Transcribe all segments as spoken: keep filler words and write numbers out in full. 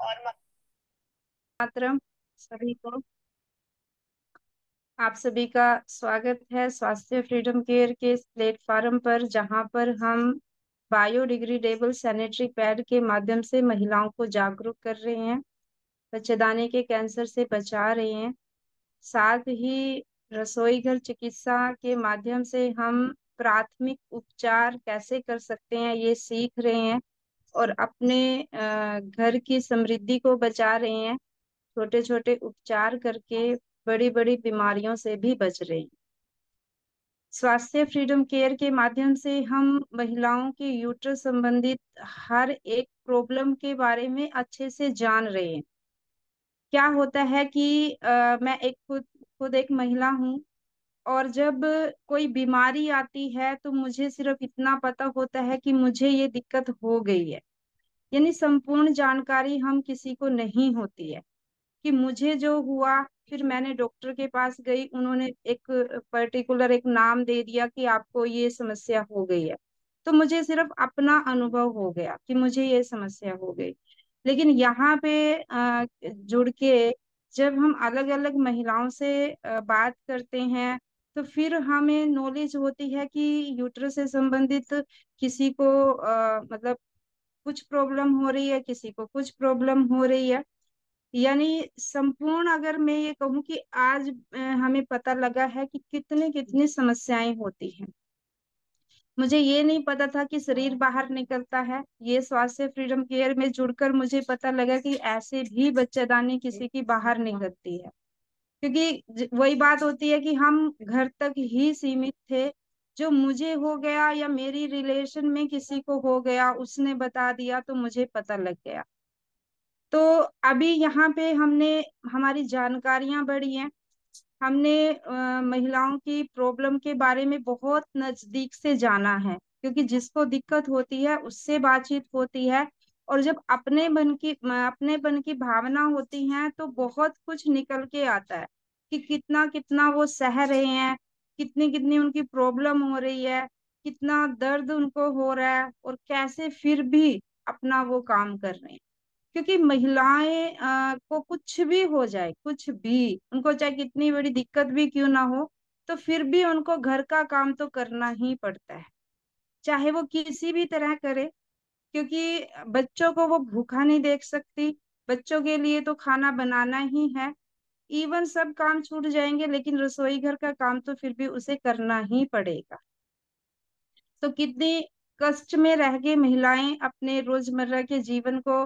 और मातरम सभी को। आप सभी का स्वागत है स्वास्थ्य फ्रीडम केयर के इस प्लेटफॉर्म पर, जहां पर हम बायोडिग्रेडेबल सैनिटरी पैड के माध्यम से महिलाओं को जागरूक कर रहे हैं, बच्चेदानी के कैंसर से बचा रहे हैं। साथ ही रसोई घर चिकित्सा के माध्यम से हम प्राथमिक उपचार कैसे कर सकते हैं ये सीख रहे हैं, और अपने अ, घर की समृद्धि को बचा रहे हैं, छोटे छोटे उपचार करके बड़ी बड़ी बीमारियों से भी बच रहे हैं। स्वास्थ्य फ्रीडम केयर के माध्यम से हम महिलाओं के यूट्रस संबंधित हर एक प्रॉब्लम के बारे में अच्छे से जान रहे हैं। क्या होता है कि अ, मैं एक खुद खुद एक महिला हूँ, और जब कोई बीमारी आती है तो मुझे सिर्फ इतना पता होता है कि मुझे ये दिक्कत हो गई है। यानी संपूर्ण जानकारी हम किसी को नहीं होती है कि मुझे जो हुआ। फिर मैंने डॉक्टर के पास गई, उन्होंने एक पर्टिकुलर एक नाम दे दिया कि आपको ये समस्या हो गई है। तो मुझे सिर्फ अपना अनुभव हो गया कि मुझे ये समस्या हो गई। लेकिन यहाँ पे अ, जुड़ के जब हम अलग अलग महिलाओं से अ, बात करते हैं, तो फिर हमें नॉलेज होती है कि यूट्रस से संबंधित किसी को अ, मतलब कुछ प्रॉब्लम हो रही है, किसी को कुछ प्रॉब्लम हो रही है। यानी संपूर्ण अगर मैं ये कहूँ कि आज अ, हमें पता लगा है कि कितनी कितनी समस्याएं होती हैं। मुझे ये नहीं पता था कि शरीर बाहर निकलता है। ये स्वास्थ्य फ्रीडम केयर में जुड़कर मुझे पता लगा कि ऐसे भी बच्चेदानी किसी की बाहर निकलती है। क्योंकि ज- वही बात होती है कि हम घर तक ही सीमित थे। जो मुझे हो गया या मेरी रिलेशन में किसी को हो गया, उसने बता दिया तो मुझे पता लग गया। तो अभी यहाँ पे हमने हमारी जानकारियां बढ़ी हैं। हमने अ, महिलाओं की प्रॉब्लम के बारे में बहुत नजदीक से जाना है, क्योंकि जिसको दिक्कत होती है उससे बातचीत होती है। और जब अपने बन की अपने बन की भावना होती है तो बहुत कुछ निकल के आता है कि कितना कितना वो सह रहे हैं, कितनी कितनी उनकी प्रॉब्लम हो रही है, कितना दर्द उनको हो रहा है, और कैसे फिर भी अपना वो काम कर रहे हैं। क्योंकि महिलाएं अ, को कुछ भी हो जाए, कुछ भी उनको चाहे कितनी बड़ी दिक्कत भी क्यों ना हो, तो फिर भी उनको घर का काम तो करना ही पड़ता है, चाहे वो किसी भी तरह करे। क्योंकि बच्चों को वो भूखा नहीं देख सकती, बच्चों के लिए तो खाना बनाना ही है। इवन सब काम छूट जाएंगे, लेकिन रसोई घर का काम तो फिर भी उसे करना ही पड़ेगा। तो कितनी कष्ट में रह के महिलाएं अपने रोजमर्रा के जीवन को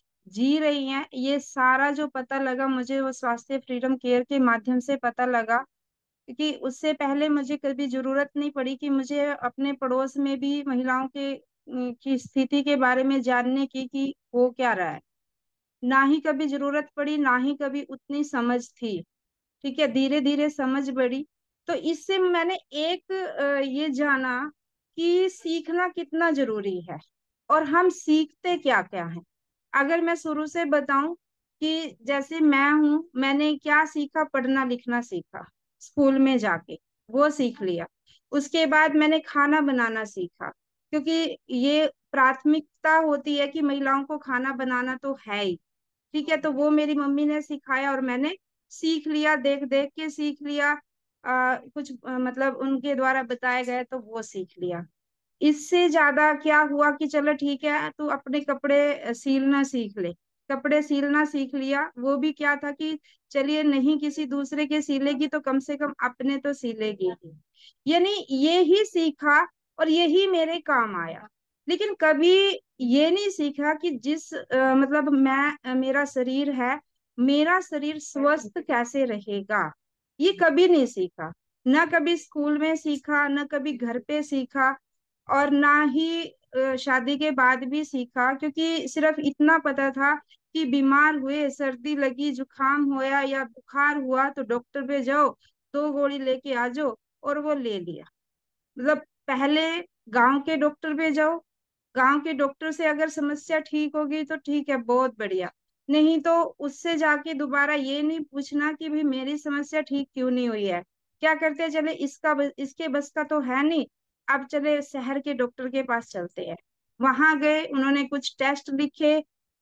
जी रही हैं, ये सारा जो पता लगा मुझे वो स्वास्थ्य फ्रीडम केयर के माध्यम से पता लगा। क्योंकि उससे पहले मुझे कभी जरूरत नहीं पड़ी कि मुझे अपने पड़ोस में भी महिलाओं के अम, की स्थिति के बारे में जानने की कि हो क्या रहा है। ना ही कभी जरूरत पड़ी, ना ही कभी उतनी समझ थी। ठीक है, धीरे धीरे समझ बढ़ी। तो इससे मैंने एक अ, ये जाना कि सीखना कितना जरूरी है, और हम सीखते क्या क्या हैं। अगर मैं शुरू से बताऊं कि जैसे मैं हूं, मैंने क्या सीखा, पढ़ना लिखना सीखा स्कूल में जाके, वो सीख लिया। उसके बाद मैंने खाना बनाना सीखा, क्योंकि ये प्राथमिकता होती है कि महिलाओं को खाना बनाना तो है ही। ठीक है, तो वो मेरी मम्मी ने सिखाया और मैंने सीख लिया, देख देख के सीख लिया। आ, कुछ अ, मतलब उनके द्वारा बताए गए तो वो सीख लिया। इससे ज्यादा क्या हुआ कि चलो ठीक है, तू अपने कपड़े अ, सिलना सीख ले। कपड़े सिलना सीख लिया, वो भी क्या था कि चलिए नहीं किसी दूसरे के सिलेगी तो कम से कम अपने तो सिलेगी ही। यानी ये ही सीखा, और यही मेरे काम आया। लेकिन कभी ये नहीं सीखा कि जिस अ, मतलब मैं अ, मेरा शरीर है, मेरा शरीर स्वस्थ कैसे रहेगा, ये कभी नहीं सीखा। ना कभी स्कूल में सीखा, ना कभी घर पे सीखा, और ना ही अ, शादी के बाद भी सीखा। क्योंकि सिर्फ इतना पता था कि बीमार हुए, सर्दी लगी, जुकाम होया या बुखार हुआ तो डॉक्टर पे जाओ, दो गोली लेके आ जाओ, और वो ले लिया। मतलब पहले गांव के डॉक्टर पे जाओ, गांव के डॉक्टर से अगर समस्या ठीक होगी तो ठीक है, बहुत बढ़िया। नहीं तो उससे जाके दोबारा ये नहीं पूछना कि भाई मेरी समस्या ठीक क्यों नहीं हुई है। क्या करते हैं, चले इसका बस- इसके बस का तो है नहीं, अब चले शहर के डॉक्टर के पास चलते हैं। वहां गए, उन्होंने कुछ टेस्ट लिखे,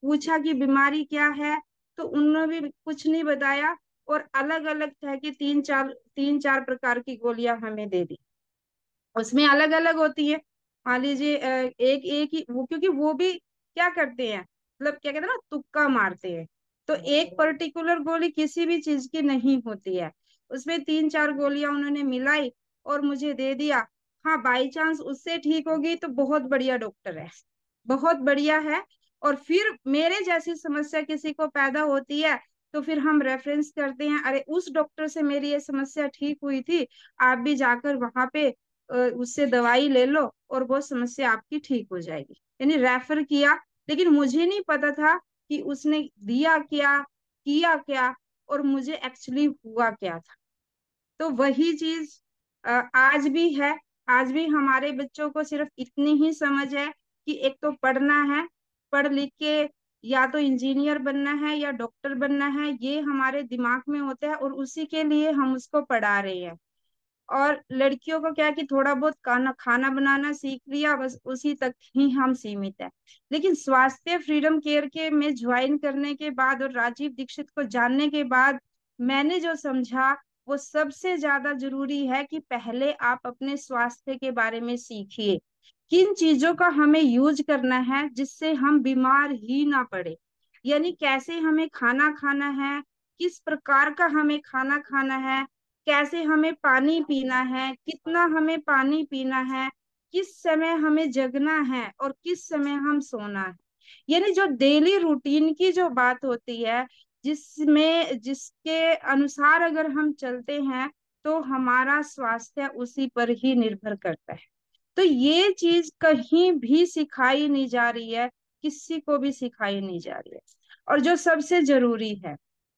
पूछा कि बीमारी क्या है, तो उन्होंने भी कुछ नहीं बताया, और अलग अलग तरह की तीन चार तीन चार प्रकार की गोलियां हमें दे दी। उसमें अलग अलग होती है। मान लीजिए अ, एक एक ही वो, क्योंकि वो भी क्या करते हैं, मतलब क्या कहते हैं ना, तुक्का मारते हैं। तो एक पर्टिकुलर गोली किसी भी चीज की नहीं होती है। उसमें तीन चार गोलियां उन्होंने मिलाई और मुझे दे दिया। हाँ, बाई चांस उससे ठीक होगी तो बहुत बढ़िया डॉक्टर है, बहुत बढ़िया है। और फिर मेरे जैसी समस्या किसी को पैदा होती है, तो फिर हम रेफरेंस करते हैं, अरे उस डॉक्टर से मेरी ये समस्या ठीक हुई थी, आप भी जाकर वहां पे अ, उससे दवाई ले लो और वो समस्या आपकी ठीक हो जाएगी। यानी रेफर किया। लेकिन मुझे नहीं पता था कि उसने दिया क्या, किया क्या, और मुझे एक्चुअली हुआ क्या था। तो वही चीज अ, आज भी है। आज भी हमारे बच्चों को सिर्फ इतनी ही समझ है कि एक तो पढ़ना है, पढ़ लिख के या तो इंजीनियर बनना है या डॉक्टर बनना है, ये हमारे दिमाग में होता है, और उसी के लिए हम उसको पढ़ा रहे हैं। और लड़कियों को क्या है कि थोड़ा बहुत खाना खाना बनाना सीख लिया, बस उसी तक ही हम सीमित है। लेकिन स्वास्थ्य फ्रीडम केयर के में ज्वाइन करने के बाद और राजीव दीक्षित को जानने के बाद मैंने जो समझा, वो सबसे ज्यादा जरूरी है कि पहले आप अपने स्वास्थ्य के बारे में सीखिए। किन चीजों का हमें यूज करना है जिससे हम बीमार ही ना पड़े। यानी कैसे हमें खाना खाना है, किस प्रकार का हमें खाना खाना है, कैसे हमें पानी पीना है, कितना हमें पानी पीना है, किस समय हमें जगना है और किस समय हम सोना है। यानी जो डेली रूटीन की जो बात होती है, जिसमें जिसके अनुसार अगर हम चलते हैं, तो हमारा स्वास्थ्य उसी पर ही निर्भर करता है। तो ये चीज कहीं भी सिखाई नहीं जा रही है, किसी को भी सिखाई नहीं जा रही है। और जो सबसे जरूरी है,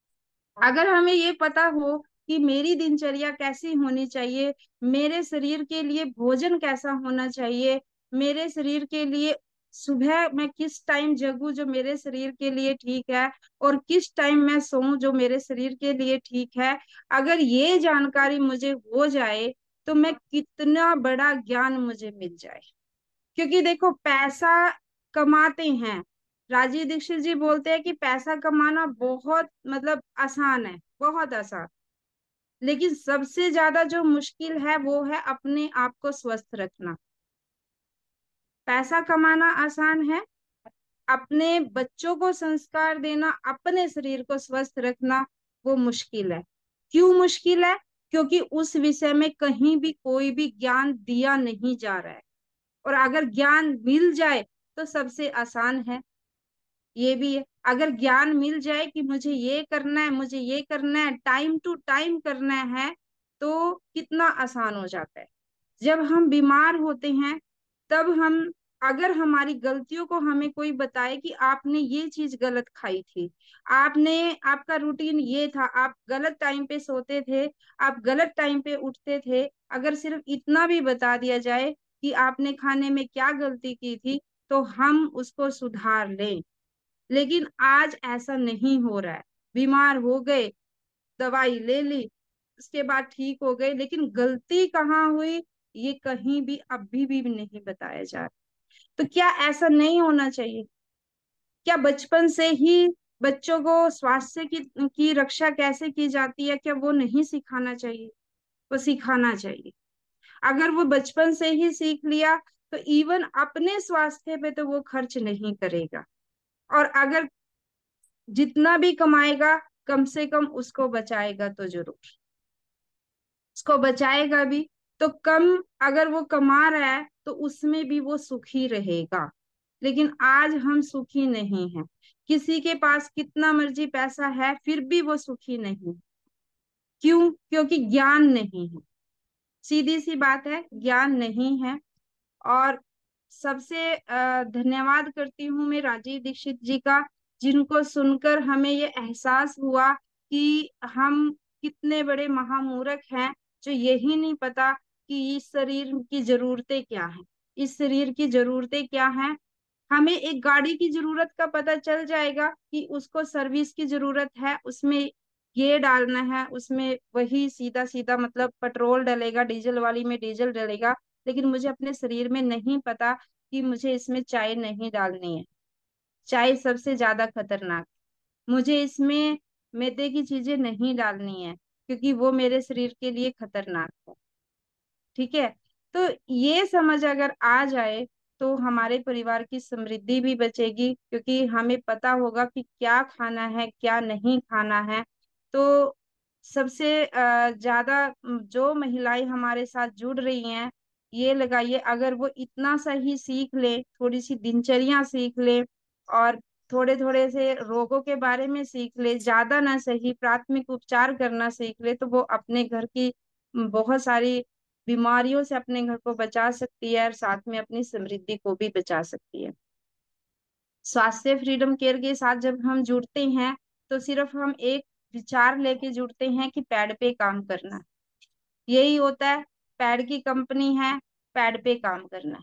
अगर हमें ये पता हो कि मेरी दिनचर्या कैसी होनी चाहिए, मेरे शरीर के लिए भोजन कैसा होना चाहिए, मेरे शरीर के लिए सुबह मैं किस टाइम जगूं जो मेरे शरीर के लिए ठीक है, और किस टाइम मैं सोऊं जो मेरे शरीर के लिए ठीक है, अगर ये जानकारी मुझे हो जाए, तो मैं कितना बड़ा ज्ञान मुझे मिल जाए। क्योंकि देखो, पैसा कमाते हैं, राजीव दीक्षित जी बोलते हैं कि पैसा कमाना बहुत मतलब आसान है, बहुत आसान। लेकिन सबसे ज्यादा जो मुश्किल है वो है अपने आप को स्वस्थ रखना। पैसा कमाना आसान है, अपने बच्चों को संस्कार देना, अपने शरीर को स्वस्थ रखना, वो मुश्किल है। क्यों मुश्किल है? क्योंकि उस विषय में कहीं भी कोई भी ज्ञान दिया नहीं जा रहा है। और अगर ज्ञान मिल जाए तो सबसे आसान है। ये भी है, अगर ज्ञान मिल जाए कि मुझे ये करना है, मुझे ये करना है, टाइम टू टाइम करना है, तो कितना आसान हो जाता है। जब हम बीमार होते हैं, तब हम, अगर हमारी गलतियों को हमें कोई बताए कि आपने ये चीज गलत खाई थी, आपने, आपका रूटीन ये था, आप गलत टाइम पे सोते थे, आप गलत टाइम पे उठते थे, अगर सिर्फ इतना भी बता दिया जाए कि आपने खाने में क्या गलती की थी, तो हम उसको सुधार लें। लेकिन आज ऐसा नहीं हो रहा है। बीमार हो गए, दवाई ले ली, उसके बाद ठीक हो गए, लेकिन गलती कहाँ हुई, ये कहीं भी अभी भी नहीं बताया जा रहा। तो क्या ऐसा नहीं होना चाहिए? क्या बचपन से ही बच्चों को स्वास्थ्य की की रक्षा कैसे की जाती है, क्या वो नहीं सिखाना चाहिए? वो सिखाना चाहिए। अगर वो बचपन से ही सीख लिया, तो इवन अपने स्वास्थ्य पे तो वो खर्च नहीं करेगा। और अगर जितना भी कमाएगा, कम से कम उसको बचाएगा तो जरूर, उसको बचाएगा भी। तो कम अगर वो कमा रहा है तो उसमें भी वो सुखी रहेगा। लेकिन आज हम सुखी नहीं हैं। किसी के पास कितना मर्जी पैसा है, फिर भी वो सुखी नहीं। क्यों? क्योंकि ज्ञान नहीं है। सीधी सी बात है, ज्ञान नहीं है। और सबसे अ, धन्यवाद करती हूँ मैं राजीव दीक्षित जी का, जिनको सुनकर हमें ये एहसास हुआ कि हम कितने बड़े महामूर्ख हैं, जो यही नहीं पता कि इस शरीर की जरूरतें क्या हैं। इस शरीर की जरूरतें क्या हैं। हमें एक गाड़ी की जरूरत का पता चल जाएगा कि उसको सर्विस की जरूरत है, उसमें ये डालना है, उसमें वही सीधा सीधा मतलब पेट्रोल डलेगा, डीजल वाली में डीजल डलेगा। लेकिन मुझे अपने शरीर में नहीं पता कि मुझे इसमें चाय नहीं डालनी है, चाय सबसे ज्यादा खतरनाक। मुझे इसमें मैदे की चीजें नहीं डालनी है, क्योंकि वो मेरे शरीर के लिए खतरनाक है। ठीक है। तो ये समझ अगर आ जाए तो हमारे परिवार की समृद्धि भी बचेगी, क्योंकि हमें पता होगा कि क्या खाना है क्या नहीं खाना है। तो सबसे अ, ज्यादा जो महिलाएं हमारे साथ जुड़ रही हैं, ये लगाइए अगर वो इतना सा ही सीख ले, थोड़ी सी दिनचर्या सीख ले, और थोड़े थोड़े से रोगों के बारे में सीख ले, ज्यादा ना सही प्राथमिक उपचार करना सीख ले, तो वो अपने घर की बहुत सारी बीमारियों से अपने घर को बचा सकती है, और साथ में अपनी समृद्धि को भी बचा सकती है। स्वास्थ्य फ्रीडम केयर के साथ जब हम जुड़ते हैं, तो सिर्फ हम एक विचार लेके जुड़ते हैं कि पैड पे काम करना है। यही होता है, पैड की कंपनी है, पैड पे काम करना है।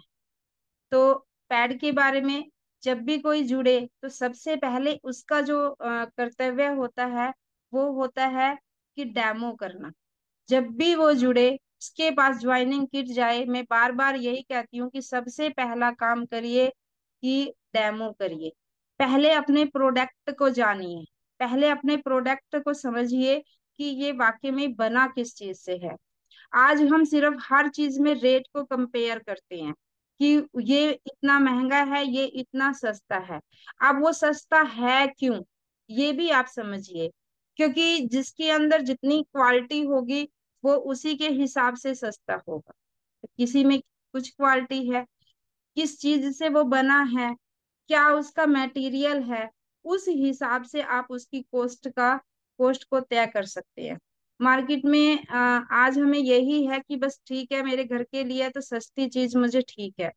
तो पैड के बारे में जब भी कोई जुड़े, तो सबसे पहले उसका जो अ, कर्तव्य होता है, वो होता है कि डेमो करना। जब भी वो जुड़े, उसके पास ज्वाइनिंग किट जाए, मैं बार बार यही कहती हूँ कि सबसे पहला काम करिए कि डेमो करिए। पहले अपने प्रोडक्ट को जानिए, पहले अपने प्रोडक्ट को समझिए कि ये वाकई में बना किस चीज से है। आज हम सिर्फ हर चीज में रेट को कंपेयर करते हैं कि ये इतना महंगा है, ये इतना सस्ता है। अब वो सस्ता है क्यों, ये भी आप समझिए। क्योंकि जिसके अंदर जितनी क्वालिटी होगी, वो उसी के हिसाब से सस्ता होगा। किसी में कुछ क्वालिटी है, किस चीज से वो बना है, क्या उसका मटेरियल है, उस हिसाब से आप उसकी कॉस्ट का कॉस्ट को तय कर सकते हैं। मार्केट में अ, आज हमें यही है कि बस ठीक है, मेरे घर के लिए तो सस्ती चीज मुझे ठीक है।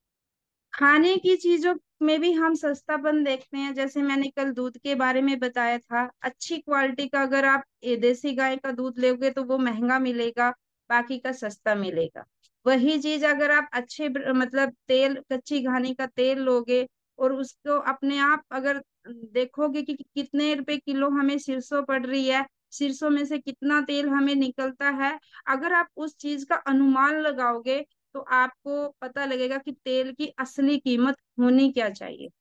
खाने की चीजों में भी हम सस्तापन देखते हैं। जैसे मैंने कल दूध के बारे में बताया था, अच्छी क्वालिटी का अगर आप ये देसी गाय का दूध लोगे तो वो महंगा मिलेगा, बाकी का सस्ता मिलेगा। वही चीज अगर आप अच्छे ब्र- मतलब तेल, कच्ची घानी का तेल लोगे, और उसको अपने आप अगर देखोगे कि कि कितने रुपए किलो हमें सरसों पड़ रही है, सरसों में से कितना तेल हमें निकलता है, अगर आप उस चीज का अनुमान लगाओगे, तो आपको पता लगेगा कि तेल की असली कीमत होनी क्या चाहिए।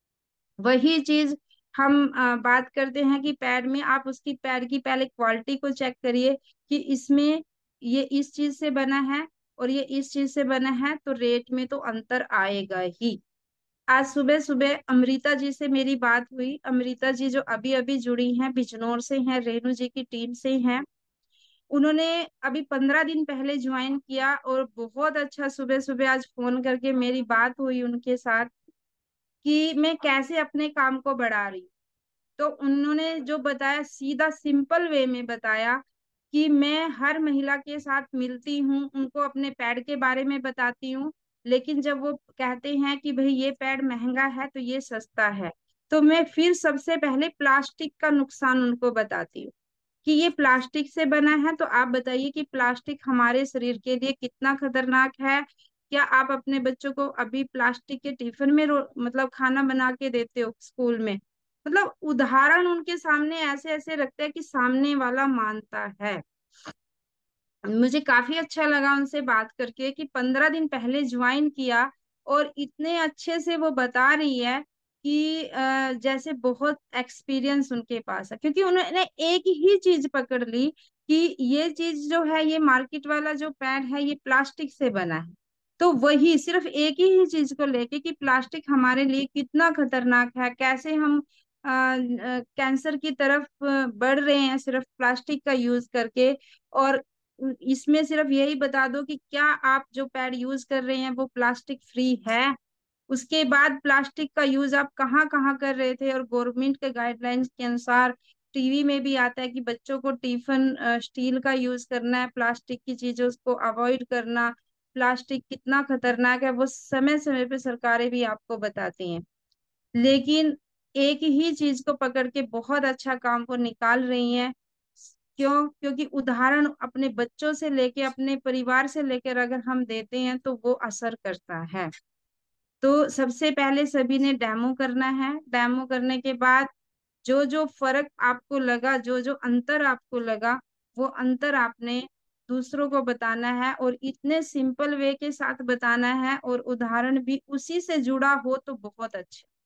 वही चीज हम अ, बात करते हैं कि पैड में आप उसकी पैड की पहले क्वालिटी को चेक करिए कि इसमें ये इस चीज से बना है और ये इस चीज से बना है, तो रेट में तो अंतर आएगा ही। आज सुबह सुबह अमृता जी से मेरी बात हुई। अमृता जी जो अभी अभी जुड़ी हैं, बिजनौर से हैं, रेणु जी की टीम से हैं। उन्होंने अभी पंद्रह दिन पहले ज्वाइन किया, और बहुत अच्छा सुबह सुबह आज फोन करके मेरी बात हुई उनके साथ कि मैं कैसे अपने काम को बढ़ा रही हूँ। तो उन्होंने जो बताया, सीधा सिंपल वे में बताया कि मैं हर महिला के साथ मिलती हूँ, उनको अपने पैड के बारे में बताती हूँ, लेकिन जब वो कहते हैं कि भाई ये पैड महंगा है तो ये सस्ता है, तो मैं फिर सबसे पहले प्लास्टिक का नुकसान उनको बताती हूँ कि ये प्लास्टिक से बना है। तो आप बताइए कि प्लास्टिक हमारे शरीर के लिए कितना खतरनाक है। क्या आप अपने बच्चों को अभी प्लास्टिक के टिफिन में रो- मतलब खाना बना के देते हो स्कूल में? मतलब उदाहरण उनके सामने ऐसे ऐसे रखते हैं कि सामने वाला मानता है। मुझे काफी अच्छा लगा उनसे बात करके कि पंद्रह दिन पहले ज्वाइन किया, और इतने अच्छे से वो बता रही है कि अ, जैसे बहुत एक्सपीरियंस उनके पास है, क्योंकि उन्होंने एक ही चीज पकड़ ली कि ये चीज जो है, ये मार्केट वाला जो पैड है, ये प्लास्टिक से बना है। तो वही सिर्फ एक ही चीज को लेके कि प्लास्टिक हमारे लिए कितना खतरनाक है, कैसे हम कैंसर की तरफ अ, बढ़ रहे हैं सिर्फ प्लास्टिक का यूज करके। और इसमें सिर्फ यही बता दो कि क्या आप जो पैड यूज कर रहे हैं वो प्लास्टिक फ्री है। उसके बाद प्लास्टिक का यूज आप कहाँ कहाँ कर रहे थे, और गवर्नमेंट के गाइडलाइंस के अनुसार टीवी में भी आता है कि बच्चों को टिफिन स्टील का यूज करना है, प्लास्टिक की चीजों को अवॉइड करना। प्लास्टिक कितना खतरनाक है वो समय समय पे सरकारें भी आपको बताती हैं। लेकिन एक ही चीज को पकड़ के बहुत अच्छा काम को निकाल रही हैं। क्यों? क्योंकि उदाहरण अपने बच्चों से लेके, अपने परिवार से लेकर अगर हम देते हैं तो वो असर करता है। तो सबसे पहले सभी ने डेमो करना है। डेमो करने के बाद जो जो फर्क आपको लगा, जो जो अंतर आपको लगा, वो अंतर आपने दूसरों को बताना है, और इतने सिंपल वे के साथ बताना है, और उदाहरण भी उसी से जुड़ा हो तो बहुत अच्छा।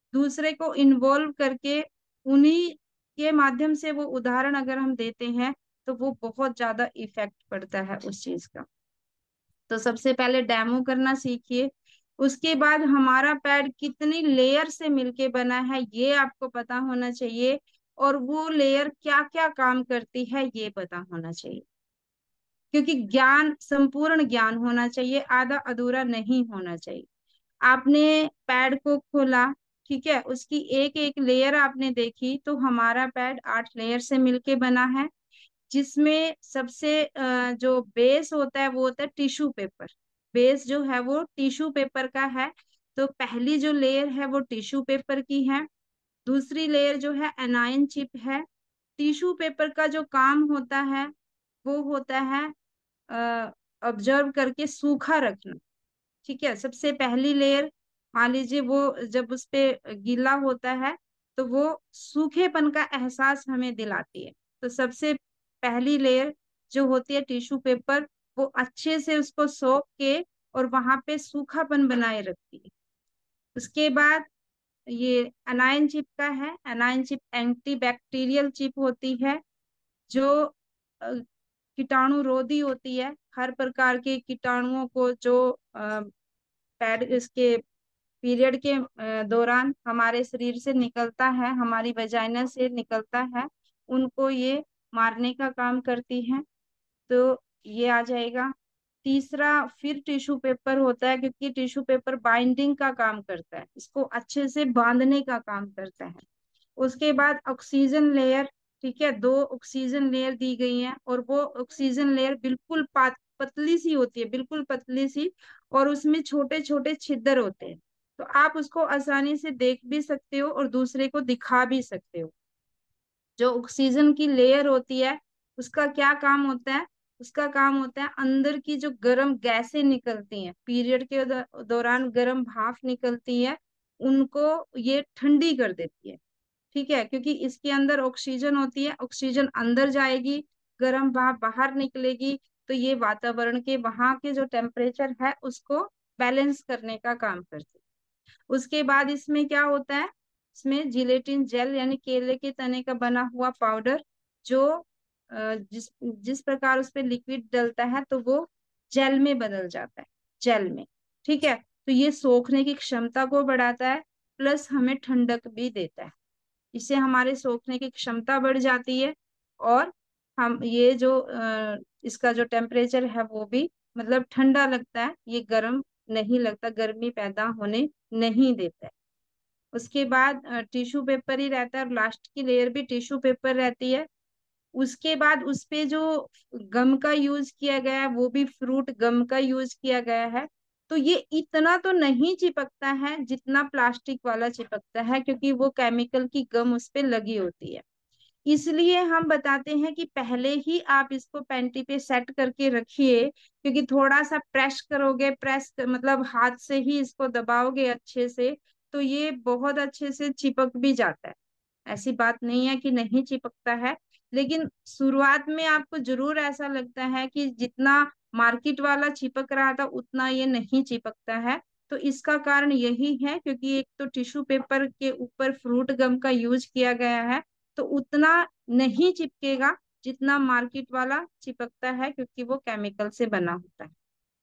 दूसरे को इन्वॉल्व करके उन्हीं के माध्यम से वो उदाहरण अगर हम देते हैं तो वो बहुत ज्यादा इफेक्ट पड़ता है उस चीज का। तो सबसे पहले डेमो करना सीखिए। उसके बाद हमारा पैड कितनी लेयर से मिलके बना है ये आपको पता होना चाहिए, और वो लेयर क्या क्या काम करती है ये पता होना चाहिए। क्योंकि ज्ञान संपूर्ण ज्ञान होना चाहिए, आधा अधूरा नहीं होना चाहिए। आपने पैड को खोला, ठीक है, उसकी एक एक लेयर आपने देखी, तो हमारा पैड आठ लेयर से मिलके बना है। जिसमें सबसे अ, जो बेस होता है वो होता है टिश्यू पेपर। बेस जो है वो टिश्यू पेपर का है। तो पहली जो लेयर है वो टिश्यू पेपर की है। दूसरी लेयर जो है एनायन चिप है। टिश्यू पेपर का जो काम होता है वो होता है ऑब्जर्व करके सूखा रखना। ठीक है, सबसे पहली लेयर, मान लीजिए वो जब उस पे गीला होता है तो वो सूखेपन का एहसास हमें दिलाती है। तो सबसे पहली लेयर जो होती है टिश्यू पेपर, वो अच्छे से उसको सोख के और वहां पे सूखापन बनाए रखती है। उसके बाद ये अनायन चिप का है। Anion chip anti bacterial chip होती है, जो अ, कीटाणु रोधी होती है। हर प्रकार के कीटाणुओं को जो पैड इसके पीरियड के अ, दौरान हमारे शरीर से निकलता है, हमारी वजाइना से निकलता है, उनको ये मारने का काम करती है। तो ये आ जाएगा। तीसरा फिर टिश्यू पेपर होता है, क्योंकि टिश्यू पेपर बाइंडिंग का काम करता है, इसको अच्छे से बांधने का काम करता है। उसके बाद ऑक्सीजन लेयर, ठीक है, दो ऑक्सीजन लेयर दी गई है, और वो ऑक्सीजन लेयर बिल्कुल पात, पतली सी होती है, बिल्कुल पतली सी, और उसमें छोटे छोटे छिद्र होते हैं। तो आप उसको आसानी से देख भी सकते हो और दूसरे को दिखा भी सकते हो। जो ऑक्सीजन की लेयर होती है उसका क्या काम होता है? उसका काम होता है अंदर की जो गर्म गैसें निकलती हैं, पीरियड के दौ- दौरान गर्म भाप निकलती है, उनको ये ठंडी कर देती है। ठीक है, क्योंकि इसके अंदर ऑक्सीजन होती है, ऑक्सीजन अंदर जाएगी, गर्म भाप बाहर निकलेगी, तो ये वातावरण के वहां के जो टेम्परेचर है उसको बैलेंस करने का काम करती है। उसके बाद इसमें क्या होता है? इसमें जिलेटिन जेल यानी केले के तने का बना हुआ पाउडर, जो अ, जिस जिस प्रकार उस पे लिक्विड डलता है तो वो जेल में बदल जाता है, जेल में। ठीक है, तो ये सोखने की क्षमता को बढ़ाता है, प्लस हमें ठंडक भी देता है। इससे हमारे सोखने की क्षमता बढ़ जाती है, और हम ये जो अ, इसका जो टेम्परेचर है वो भी मतलब ठंडा लगता है, ये गर्म नहीं लगता, गर्मी पैदा होने नहीं देता है। उसके बाद टिश्यू पेपर ही रहता है, और लास्ट की लेयर भी टिश्यू पेपर रहती है। उसके बाद उस पे जो गम का यूज किया गया है वो भी फ्रूट गम का यूज किया गया है। तो ये इतना तो नहीं चिपकता है जितना प्लास्टिक वाला चिपकता है, क्योंकि वो केमिकल की गम उस पे लगी होती है। इसलिए हम बताते हैं कि पहले ही आप इसको पेंटी पे सेट करके रखिए, क्योंकि थोड़ा सा प्रेस करोगे, प्रेस कर, मतलब हाथ से ही इसको दबाओगे अच्छे से, तो ये बहुत अच्छे से चिपक भी जाता है। ऐसी बात नहीं है कि नहीं चिपकता है, लेकिन शुरुआत में आपको जरूर ऐसा लगता है कि जितना मार्केट वाला चिपक रहा था उतना ये नहीं चिपकता है। तो इसका कारण यही है, क्योंकि एक तो टिश्यू पेपर के ऊपर फ्रूट गम का यूज किया गया है, तो उतना नहीं चिपकेगा जितना मार्केट वाला चिपकता है, क्योंकि वो केमिकल से बना होता है।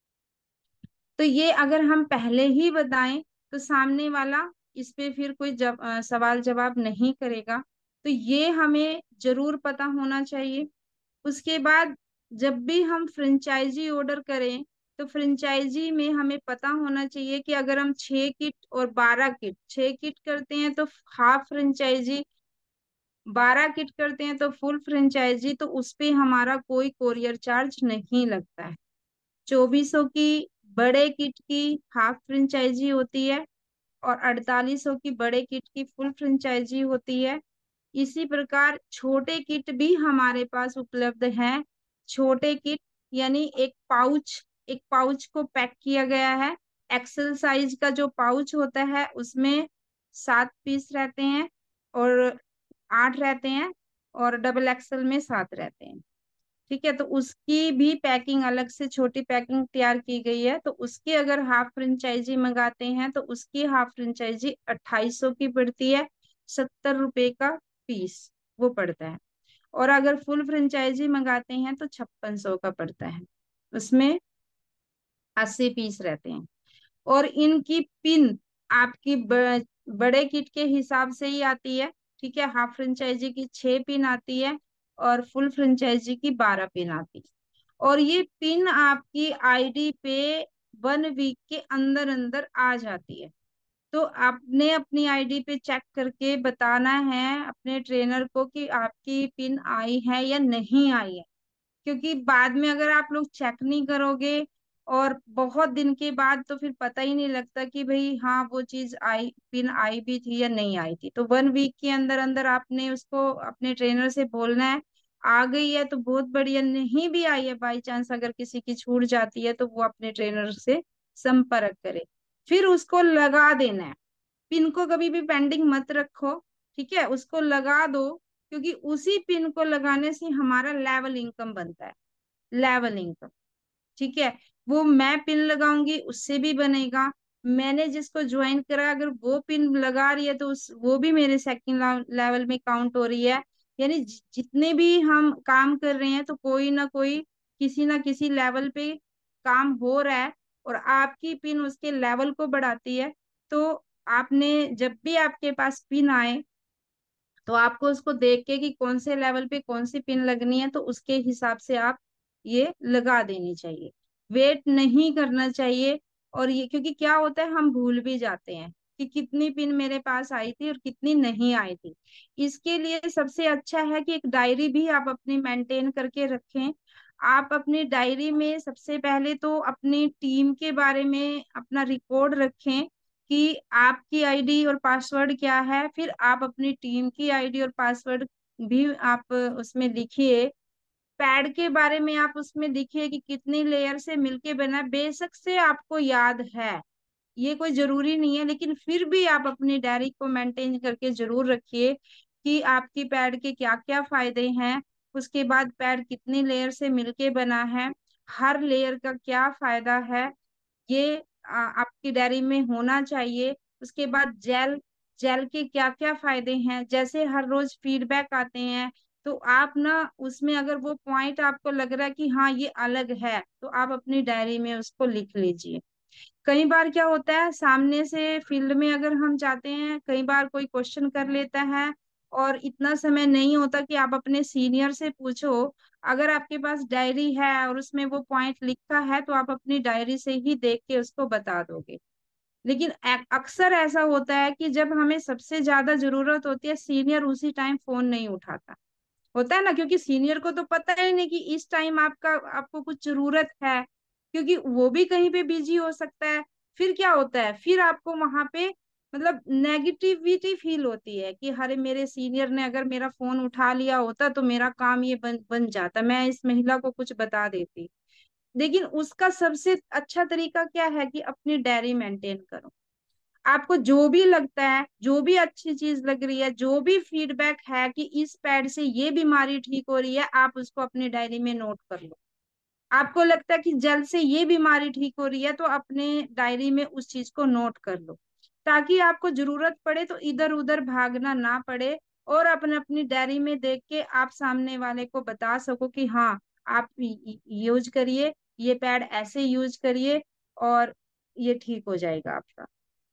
तो ये अगर हम पहले ही बताएं तो सामने वाला इस पे फिर कोई जब, अ, सवाल जवाब नहीं करेगा। तो ये हमें जरूर पता होना चाहिए। उसके बाद जब भी हम फ्रेंचाइजी ऑर्डर करें तो फ्रेंचाइजी में हमें पता होना चाहिए कि अगर हम छह किट और बारह किट, छह किट करते हैं तो हाफ फ्रेंचाइजी, बारह किट करते हैं तो फुल फ्रेंचाइजी, तो उस पे हमारा कोई कोरियर चार्ज नहीं लगता है। चौबीसों की बड़े किट की हाफ फ्रेंचाइजी होती है, और अड़तालीस सौ की बड़े किट की फुल फ्रेंचाइजी होती है। इसी प्रकार छोटे किट भी हमारे पास उपलब्ध हैं। छोटे किट यानी एक पाउच, एक पाउच को पैक किया गया है। एक्सेल साइज का जो पाउच होता है उसमें सात पीस रहते हैं, और आठ रहते हैं, और डबल एक्सेल में सात रहते हैं। ठीक है, तो उसकी भी पैकिंग अलग से छोटी पैकिंग तैयार की गई है। तो उसकी अगर हाफ फ्रेंचाइजी मंगाते हैं तो उसकी हाफ फ्रेंचाइजी अट्ठाईस सौ की पड़ती है, सत्तर रुपए का पीस वो पड़ता है। और अगर फुल फ्रेंचाइजी मंगाते हैं तो छप्पन सौ का पड़ता है, उसमें अस्सी पीस रहते हैं। और इनकी पिन आपकी ब, बड़े किट के हिसाब से ही आती है। ठीक है, हाफ फ्रेंचाइजी की छह पिन आती है और फुल फ्रेंचाइजी की बारह पिन आती है। और ये पिन आपकी आईडी पे वन वीक के अंदर अंदर आ जाती है। तो आपने अपनी आईडी पे चेक करके बताना है अपने ट्रेनर को कि आपकी पिन आई है या नहीं आई है। क्योंकि बाद में अगर आप लोग चेक नहीं करोगे और बहुत दिन के बाद, तो फिर पता ही नहीं लगता कि भाई हाँ वो चीज आई, पिन आई भी थी या नहीं आई थी। तो वन वीक के अंदर अंदर आपने उसको अपने ट्रेनर से बोलना है। आ गई है तो बहुत बढ़िया, नहीं भी आई है बाई चांस अगर किसी की छूट जाती है तो वो अपने ट्रेनर से संपर्क करे, फिर उसको लगा देना है। पिन को कभी भी पेंडिंग मत रखो। ठीक है, उसको लगा दो, क्योंकि उसी पिन को लगाने से हमारा लेवल इनकम बनता है, लेवल इनकम। ठीक है, वो मैं पिन लगाऊंगी उससे भी बनेगा। मैंने जिसको ज्वाइन करा अगर वो पिन लगा रही है तो उस वो भी मेरे सेकंड लेवल में काउंट हो रही है। यानी जि- जितने भी हम काम कर रहे हैं तो कोई ना कोई किसी ना किसी लेवल पे काम हो रहा है, और आपकी पिन उसके लेवल को बढ़ाती है। तो आपने जब भी आपके पास पिन आए तो आपको उसको देख के कि कौन से लेवल पे कौन सी पिन लगनी है तो उसके हिसाब से आप ये लगा देनी चाहिए। वेट नहीं करना चाहिए। और ये क्योंकि क्या होता है हम भूल भी जाते हैं कि कितनी पिन मेरे पास आई थी और कितनी नहीं आई थी। इसके लिए सबसे अच्छा है कि एक डायरी भी आप अपनी मेंटेन करके रखें। आप अपनी डायरी में सबसे पहले तो अपनी टीम के बारे में अपना रिकॉर्ड रखें कि आपकी आईडी और पासवर्ड क्या है, फिर आप अपनी टीम की आईडी और पासवर्ड भी आप उसमें लिखिए। पैड के बारे में आप उसमें लिखिए कि कितनी लेयर से मिलके बना है। बेशक से आपको याद है, ये कोई जरूरी नहीं है, लेकिन फिर भी आप अपनी डायरी को मेंटेन करके जरूर रखिए कि आपकी पैड के क्या क्या फायदे हैं। उसके बाद पैड कितनी लेयर से मिलके बना है, हर लेयर का क्या फायदा है, ये आ, आपकी डायरी में होना चाहिए। उसके बाद जेल, जेल के क्या क्या फायदे हैं, जैसे हर रोज फीडबैक आते हैं तो आप ना उसमें अगर वो पॉइंट आपको लग रहा है कि हाँ ये अलग है तो आप अपनी डायरी में उसको लिख लीजिए। कई बार क्या होता है सामने से फील्ड में अगर हम जाते हैं, कई बार कोई क्वेश्चन कर लेता है और इतना समय नहीं होता कि आप अपने सीनियर से पूछो। अगर आपके पास डायरी है और उसमें वो पॉइंट लिखा है तो आप अपनी डायरी से ही देख के उसको बता दोगे। लेकिन अ- अक्सर ऐसा होता है कि जब हमें सबसे ज्यादा जरूरत होती है सीनियर उसी टाइम फोन नहीं उठाता, होता है ना, क्योंकि सीनियर को तो पता ही नहीं कि इस टाइम आपका आपको कुछ जरूरत है, क्योंकि वो भी कहीं पे बिजी हो सकता है। फिर क्या होता है, फिर आपको वहां पे मतलब नेगेटिविटी फील होती है कि अरे मेरे सीनियर ने अगर मेरा फोन उठा लिया होता तो मेरा काम ये बन बन जाता, मैं इस महिला को कुछ बता देती। लेकिन उसका सबसे अच्छा तरीका क्या है कि अपनी डायरी मेंटेन करो। आपको जो भी लगता है, जो भी अच्छी चीज लग रही है, जो भी फीडबैक है कि इस पैड से ये बीमारी ठीक हो रही है, आप उसको अपनी डायरी में नोट कर लो। आपको लगता है कि जल से ये बीमारी ठीक हो रही है तो अपने डायरी में उस चीज को नोट कर लो, ताकि आपको जरूरत पड़े तो इधर उधर भागना ना पड़े। और अपने अपनी डायरी में देख के आप सामने वाले को बता सको कि हाँ आप यूज करिए, ये पैड ऐसे यूज करिए और ये ठीक हो जाएगा आपका।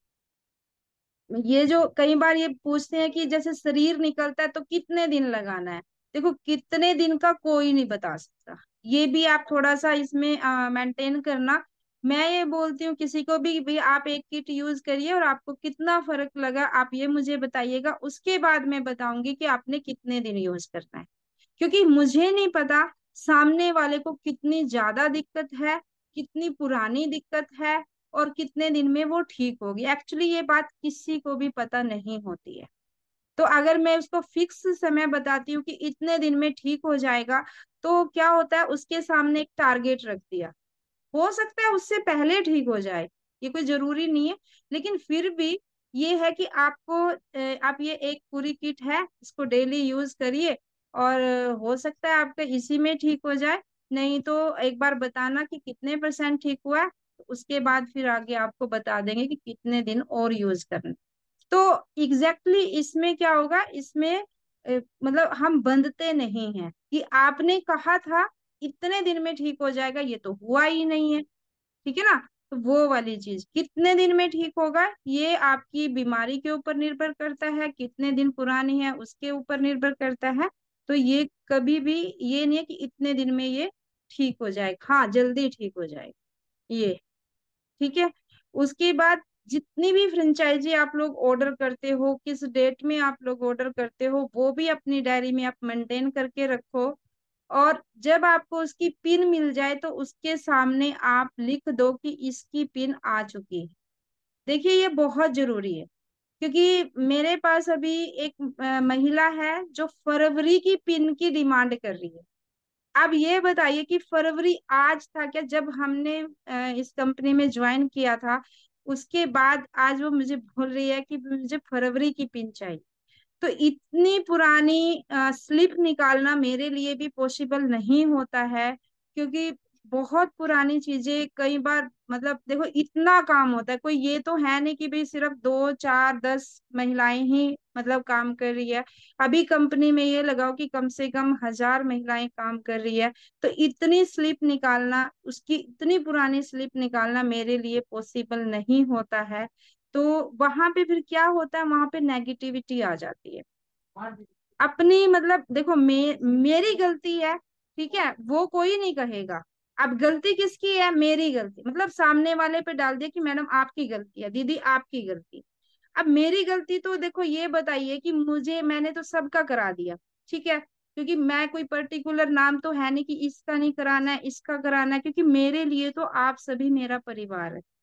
ये जो कई बार ये पूछते हैं कि जैसे शरीर निकलता है तो कितने दिन लगाना है, देखो कितने दिन का कोई नहीं बता सकता। ये भी आप थोड़ा सा इसमें मेंटेन करना। मैं ये बोलती हूँ किसी को भी भी आप एक किट यूज करिए और आपको कितना फर्क लगा आप ये मुझे बताइएगा, उसके बाद मैं बताऊंगी कि आपने कितने दिन यूज करना है। क्योंकि मुझे नहीं पता सामने वाले को कितनी ज्यादा दिक्कत है, कितनी पुरानी दिक्कत है, और कितने दिन में वो ठीक होगी। एक्चुअली ये बात किसी को भी पता नहीं होती है। तो अगर मैं उसको फिक्स समय बताती हूँ कि इतने दिन में ठीक हो जाएगा, तो क्या होता है उसके सामने एक टारगेट रख दिया, हो सकता है उससे पहले ठीक हो जाए, ये कोई जरूरी नहीं है। लेकिन फिर भी ये है कि आपको अ, आप ये एक पूरी किट है इसको डेली यूज करिए। और हो सकता है आपका इसी में ठीक हो जाए, नहीं तो एक बार बताना कि कितने परसेंट ठीक हुआ है, उसके बाद फिर आगे आपको बता देंगे कि कितने दिन और यूज करना। तो एग्जैक्टली exactly इसमें क्या होगा, इसमें अ, मतलब हम बंधते नहीं हैं कि आपने कहा था इतने दिन में ठीक हो जाएगा, ये तो हुआ ही नहीं है। ठीक है ना। तो वो वाली चीज कितने दिन में ठीक होगा, ये आपकी बीमारी के ऊपर निर्भर करता है, कितने दिन पुरानी है उसके ऊपर निर्भर करता है। तो ये कभी भी ये नहीं है कि इतने दिन में ये ठीक हो जाएगा, हाँ जल्दी ठीक हो जाएगा ये। ठीक है। उसके बाद जितनी भी फ्रेंचाइजी आप लोग ऑर्डर करते हो, किस डेट में आप लोग ऑर्डर करते हो, वो भी अपनी डायरी में आप मेंटेन करके रखो। और जब आपको उसकी पिन मिल जाए तो उसके सामने आप लिख दो कि इसकी पिन आ चुकी है। देखिए ये बहुत जरूरी है, क्योंकि मेरे पास अभी एक अ, महिला है जो फरवरी की पिन की डिमांड कर रही है। अब ये बताइए कि फरवरी आज था क्या जब हमने अ, इस कंपनी में ज्वाइन किया था, उसके बाद आज वो मुझे बोल रही है कि मुझे फरवरी की पिन चाहिए। तो इतनी पुरानी स्लिप निकालना मेरे लिए भी पॉसिबल नहीं होता है, क्योंकि बहुत पुरानी चीजें कई बार, मतलब देखो इतना काम होता है, कोई ये तो है नहीं कि भाई सिर्फ दो चार दस महिलाएं ही मतलब काम कर रही है। अभी कंपनी में ये लगाओ कि कम से कम हजार महिलाएं काम कर रही है। तो इतनी स्लिप निकालना, उसकी इतनी पुरानी स्लिप निकालना मेरे लिए पॉसिबल नहीं होता है। तो वहां पे फिर क्या होता है, वहां पे नेगेटिविटी आ जाती है। अपनी मतलब देखो मे, मेरी गलती है, ठीक है, वो कोई नहीं कहेगा। अब गलती किसकी है, मेरी गलती, मतलब सामने वाले पे डाल दिया कि मैडम आपकी गलती है, दीदी आपकी गलती। अब मेरी गलती तो देखो ये बताइए कि मुझे, मैंने तो सबका करा दिया, ठीक है, क्योंकि मैं कोई पर्टिकुलर नाम तो है नहीं कि इसका नहीं कराना है इसका कराना है, क्योंकि मेरे लिए तो आप सभी मेरा परिवार है।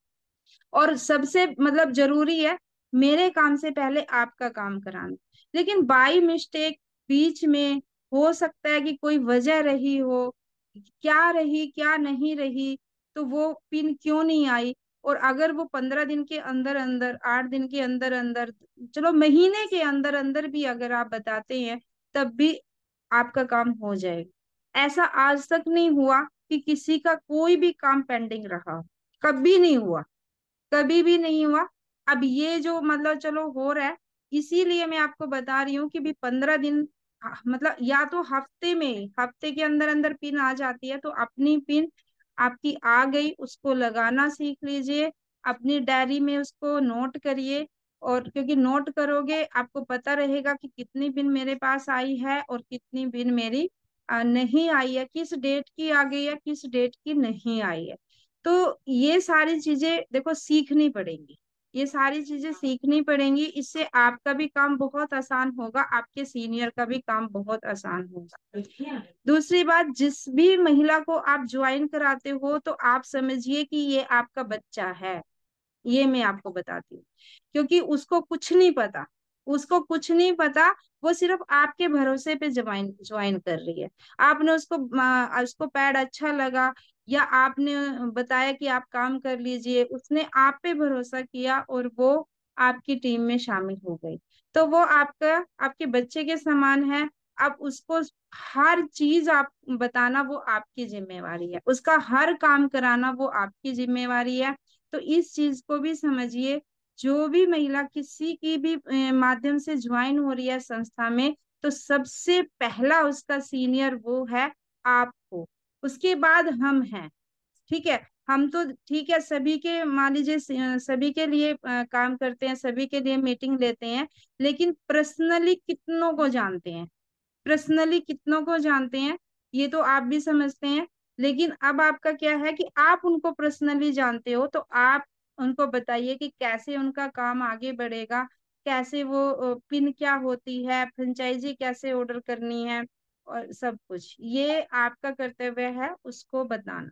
और सबसे मतलब जरूरी है मेरे काम से पहले आपका काम कराना। लेकिन बाई मिस्टेक बीच में हो सकता है कि कोई वजह रही हो, क्या रही क्या नहीं रही, तो वो पिन क्यों नहीं आई। और अगर वो पंद्रह दिन के अंदर अंदर, आठ दिन के अंदर अंदर, चलो महीने के अंदर अंदर भी अगर आप बताते हैं, तब भी आपका काम हो जाएगा। ऐसा आज तक नहीं हुआ कि किसी का कोई भी काम पेंडिंग रहा, कभी नहीं हुआ, कभी भी नहीं हुआ। अब ये जो मतलब चलो हो रहा है, इसीलिए मैं आपको बता रही हूँ कि भी पंद्रह दिन, आ, मतलब या तो हफ्ते में, हफ्ते के अंदर अंदर पिन आ जाती है तो अपनी पिन आपकी आ गई, उसको लगाना सीख लीजिए, अपनी डायरी में उसको नोट करिए। और क्योंकि नोट करोगे आपको पता रहेगा कि कितनी पिन मेरे पास आई है और कितनी पिन मेरी आ, नहीं आई है, किस डेट की आ गई है किस डेट की नहीं आई है। तो ये सारी चीजें देखो सीखनी पड़ेंगी, ये सारी चीजें सीखनी पड़ेंगी, इससे आपका भी काम बहुत आसान होगा, आपके सीनियर का भी काम बहुत आसान होगा। दूसरी बात, जिस भी महिला को आप ज्वाइन कराते हो तो आप समझिए कि ये आपका बच्चा है, ये मैं आपको बताती हूँ। क्योंकि उसको कुछ नहीं पता, उसको कुछ नहीं पता, वो सिर्फ आपके भरोसे पे ज्वाइन ज्वाइन कर रही है। आपने उसको आ, उसको पैड अच्छा लगा, या आपने बताया कि आप काम कर लीजिए, उसने आप पे भरोसा किया और वो आपकी टीम में शामिल हो गई। तो वो आपका, आपके बच्चे के समान है। अब उसको हर चीज आप बताना वो आपकी जिम्मेवारी है, उसका हर काम कराना वो आपकी जिम्मेवारी है। तो इस चीज को भी समझिए। जो भी महिला किसी की भी अ, माध्यम से ज्वाइन हो रही है संस्था में, तो सबसे पहला उसका सीनियर वो है आपको, उसके बाद हम हैं। ठीक है। हम तो ठीक है, सभी के मान लीजिए स- सभी के लिए अ, काम करते हैं, सभी के लिए मीटिंग लेते हैं, लेकिन पर्सनली कितनों को जानते हैं, पर्सनली कितनों को जानते हैं, ये तो आप भी समझते हैं। लेकिन अब आपका क्या है कि आप उनको पर्सनली जानते हो, तो आप उनको बताइए कि कैसे उनका काम आगे बढ़ेगा, कैसे वो पिन क्या होती है, फ्रेंचाइजी कैसे ऑर्डर करनी है, और सब कुछ ये आपका कर्तव्य है उसको बताना।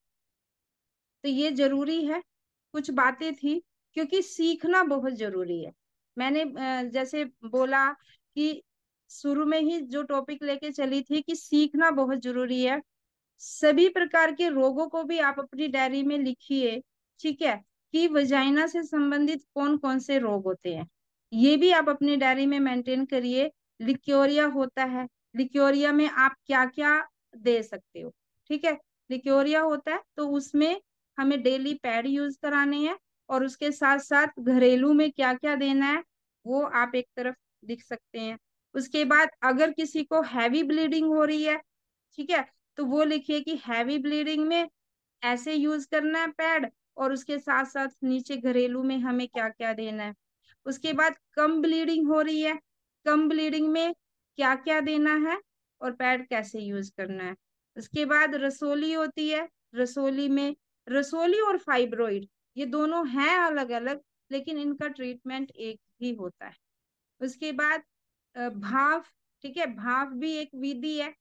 तो ये जरूरी है, कुछ बातें थी, क्योंकि सीखना बहुत जरूरी है। मैंने अ, जैसे बोला कि शुरू में ही जो टॉपिक लेके चली थी कि सीखना बहुत जरूरी है। सभी प्रकार के रोगों को भी आप अपनी डायरी में लिखिए, ठीक है, कि वजाइना से संबंधित कौन कौन से रोग होते हैं, ये भी आप अपनी डायरी में मेंटेन करिए। लिक्योरिया होता है, लिक्योरिया में आप क्या क्या दे सकते हो। ठीक है, लिक्योरिया होता है तो उसमें हमें डेली पैड यूज कराने हैं, और उसके साथ साथ घरेलू में क्या क्या देना है वो आप एक तरफ लिख सकते हैं। उसके बाद अगर किसी को हैवी ब्लीडिंग हो रही है, ठीक है, तो वो लिखिए कि हैवी ब्लीडिंग में ऐसे यूज करना है पैड, और उसके साथ साथ नीचे घरेलू में हमें क्या क्या देना है। उसके बाद कम ब्लीडिंग हो रही है, कम ब्लीडिंग में क्या क्या देना है और पैड कैसे यूज करना है। उसके बाद रसोली होती है, रसोली में, रसोली और फाइब्रोइड ये दोनों हैं अलग अलग, लेकिन इनका ट्रीटमेंट एक ही होता है। उसके बाद अ, भाप, ठीक है, भाप भी एक विधि है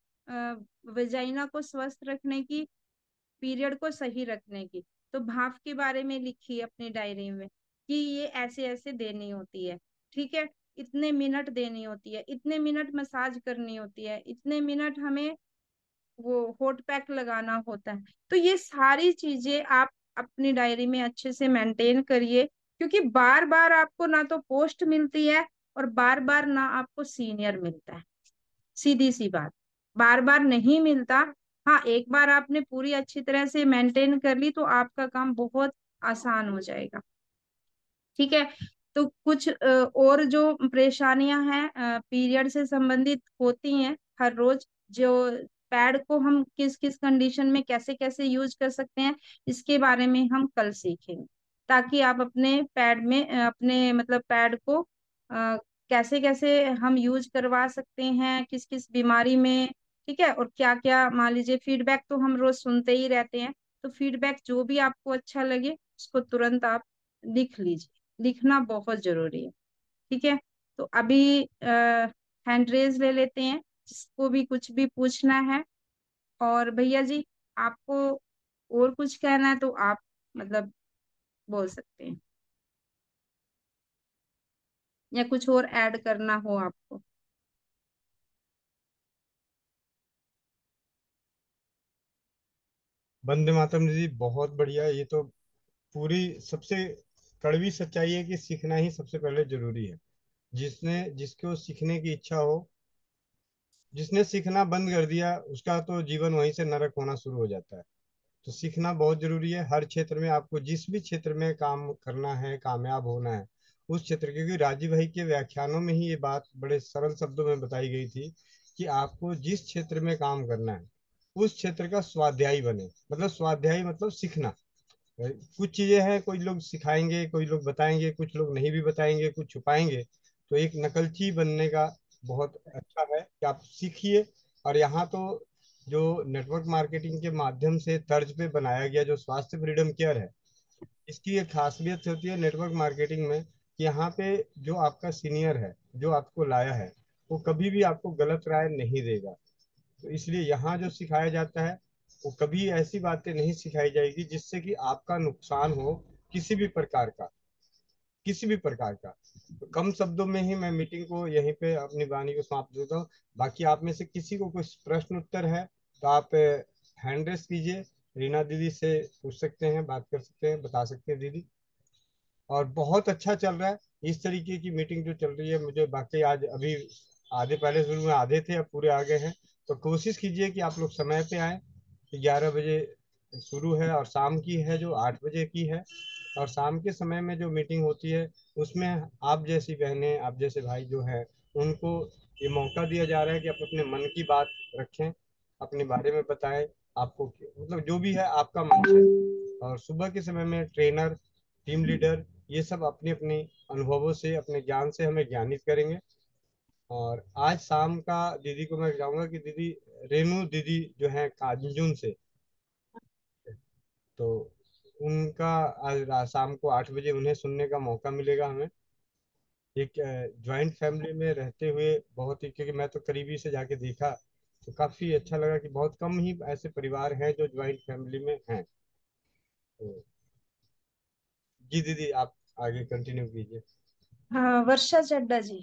वजाइना को स्वस्थ रखने की, पीरियड को सही रखने की। तो भाप के बारे में लिखिए अपनी डायरी में कि ये ऐसे ऐसे देनी होती है। ठीक है, इतने मिनट देनी होती है, इतने मिनट मसाज करनी होती है, इतने मिनट हमें वो हॉट पैक लगाना होता है। तो ये सारी चीजें आप अपनी डायरी में अच्छे से मेंटेन करिए, क्योंकि बार बार आपको ना तो पोस्ट मिलती है और बार बार ना आपको सीनियर मिलता है। सीधी सी बात, बार बार नहीं मिलता। हाँ, एक बार आपने पूरी अच्छी तरह से मेंटेन कर ली तो आपका काम बहुत आसान हो जाएगा। ठीक है, तो कुछ अ, और जो परेशानियां हैं पीरियड से संबंधित होती हैं हर रोज, जो पैड को हम किस किस कंडीशन में कैसे कैसे यूज कर सकते हैं, इसके बारे में हम कल सीखेंगे, ताकि आप अपने पैड में अ, अपने मतलब पैड को अ, कैसे कैसे हम यूज करवा सकते हैं, किस किस बीमारी में। ठीक है, और क्या क्या, मान लीजिए फीडबैक तो हम रोज सुनते ही रहते हैं, तो फीडबैक जो भी आपको अच्छा लगे उसको तुरंत आप लिख लीजिए, लिखना बहुत जरूरी है। ठीक है, तो अभी हैंड रेज ले लेते हैं जिसको भी कुछ भी पूछना है। और भैया जी, आपको और कुछ कहना है तो आप मतलब बोल सकते हैं, या कुछ और ऐड करना हो आपको। वंदे मातरम दीदी, बहुत बढ़िया। ये तो पूरी सबसे कड़वी सच्चाई है कि सीखना ही सबसे पहले जरूरी है। जिसने जिसको सीखने की इच्छा हो, जिसने सीखना बंद कर दिया उसका तो जीवन वहीं से नरक होना शुरू हो जाता है। तो सीखना बहुत जरूरी है हर क्षेत्र में। आपको जिस भी क्षेत्र में काम करना है, कामयाब होना है उस क्षेत्र, क्योंकि राजीव भाई के व्याख्यानों में ही ये बात बड़े सरल शब्दों में बताई गई थी कि आपको जिस क्षेत्र में काम करना है उस क्षेत्र का स्वाध्यायी बने। मतलब स्वाध्यायी मतलब सीखना। कुछ चीजें हैं, कोई लोग सिखाएंगे, कोई लोग बताएंगे, कुछ लोग नहीं भी बताएंगे, कुछ छुपाएंगे। तो एक नकलची बनने का बहुत अच्छा है कि आप सीखिए। और यहाँ तो जो नेटवर्क मार्केटिंग के माध्यम से तर्ज पे बनाया गया जो स्वास्थ्य फ्रीडम केयर है, इसकी एक खासियत होती है नेटवर्क मार्केटिंग में कि यहाँ पे जो आपका सीनियर है, जो आपको लाया है, वो कभी भी आपको गलत राय नहीं देगा। तो इसलिए यहाँ जो सिखाया जाता है वो कभी ऐसी बातें नहीं सिखाई जाएगी जिससे कि आपका नुकसान हो, किसी भी प्रकार का, किसी भी प्रकार का। तो कम शब्दों में ही मैं मीटिंग को यहीं पे अपनी वाणी को समाप्त देता हूँ। बाकी आप में से किसी को कुछ प्रश्न उत्तर है तो आप हैंड रेस कीजिए, रीना दीदी से पूछ सकते हैं, बात कर सकते हैं, बता सकते हैं दीदी। और बहुत अच्छा चल रहा है इस तरीके की मीटिंग जो चल रही है। मुझे बाकी आज अभी आधे पहले शुरू में आधे थे, अब पूरे आ गए हैं। तो कोशिश कीजिए कि आप लोग समय पे आए। ग्यारह बजे शुरू है और शाम की है जो आठ बजे की है। और शाम के समय में जो मीटिंग होती है उसमें आप जैसी बहनें, आप जैसे भाई जो हैं, उनको ये मौका दिया जा रहा है कि आप अपने मन की बात रखें, अपने बारे में बताएं। आपको मतलब जो भी है आपका मंच है। और सुबह के समय में ट्रेनर, टीम लीडर, ये सब अपने अपने अनुभवों से, अपने ज्ञान से हमें ज्ञानित करेंगे। और आज शाम का दीदी को मैं चाहूंगा कि दीदी, रेनू दीदी जो है कांजुन से, तो उनका आज रा- शाम को आठ बजे उन्हें सुनने का मौका मिलेगा हमें। एक ज्वाइंट फैमिली में रहते हुए बहुत ही, क्योंकि मैं तो करीबी से जाके देखा, तो काफी अच्छा लगा कि बहुत कम ही ऐसे परिवार हैं जो ज्वाइंट फैमिली में हैं। तो जी दीदी, आप आगे कंटिन्यू कीजिए। हाँ, वर्षा चड्डा जी।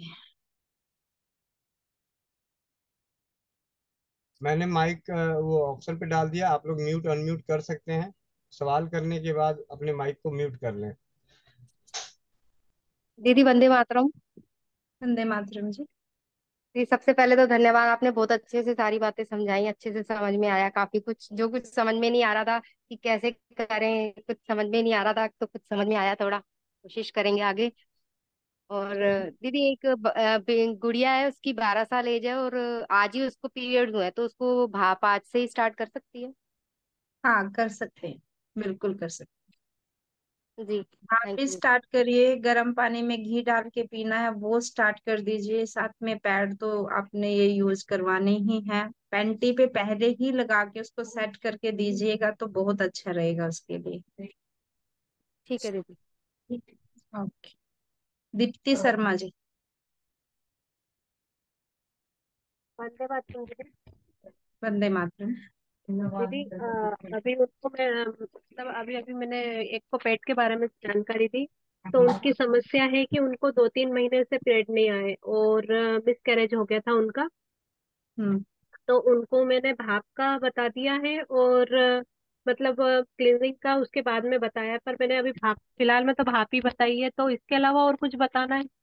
मैंने माइक वो ऑप्शन पे डाल दिया, आप लोग म्यूट अनम्यूट कर सकते हैं। सवाल करने के बाद अपने माइक को म्यूट कर लें। दीदी वंदे मातरम। वंदे मातरम जी। जी, सबसे पहले तो धन्यवाद। आपने बहुत अच्छे से सारी बातें समझाई, अच्छे से समझ में आया। काफी कुछ जो कुछ समझ में नहीं आ रहा था कि कैसे करें, कुछ समझ में नहीं आ रहा था, तो कुछ समझ में आया थोड़ा। कोशिश करेंगे आगे। और दीदी, एक ब- अ, बे- गुड़िया है, उसकी बारह साल एज है, और आज ही उसको पीरियड हुए हैं, तो उसको भाप आज से ही स्टार्ट कर सकती है? हाँ, कर सकते हैं, बिल्कुल कर सकते जी, हैं। आप थैंक भी यू। स्टार्ट करिए, गर्म पानी में घी डाल के पीना है वो स्टार्ट कर दीजिए। साथ में पैड तो आपने ये यूज करवाने ही है, पैंटी पे पहले ही लगा के उसको सेट करके दीजिएगा तो बहुत अच्छा रहेगा उसके लिए। ठीक है दीदी। ओके। दीप्ति शर्मा जी। वंदे मातरम दीदी। वंदे मातरम। दीदी अ, अभी उनको मैं अ, मतलब अभी अभी मैंने एक को पेट के बारे में जानकारी दी। तो उनकी समस्या है कि उनको दो तीन महीने से पेट नहीं आए और मिसकैरेज हो गया था उनका। हम्म। तो उनको मैंने भाप का बता दिया है और अ, मतलब क्लीनिंग का उसके बाद में बताया, पर मैंने अभी भाप फिलहाल में तो भाप ही बताई है, तो इसके अलावा और कुछ बताना है?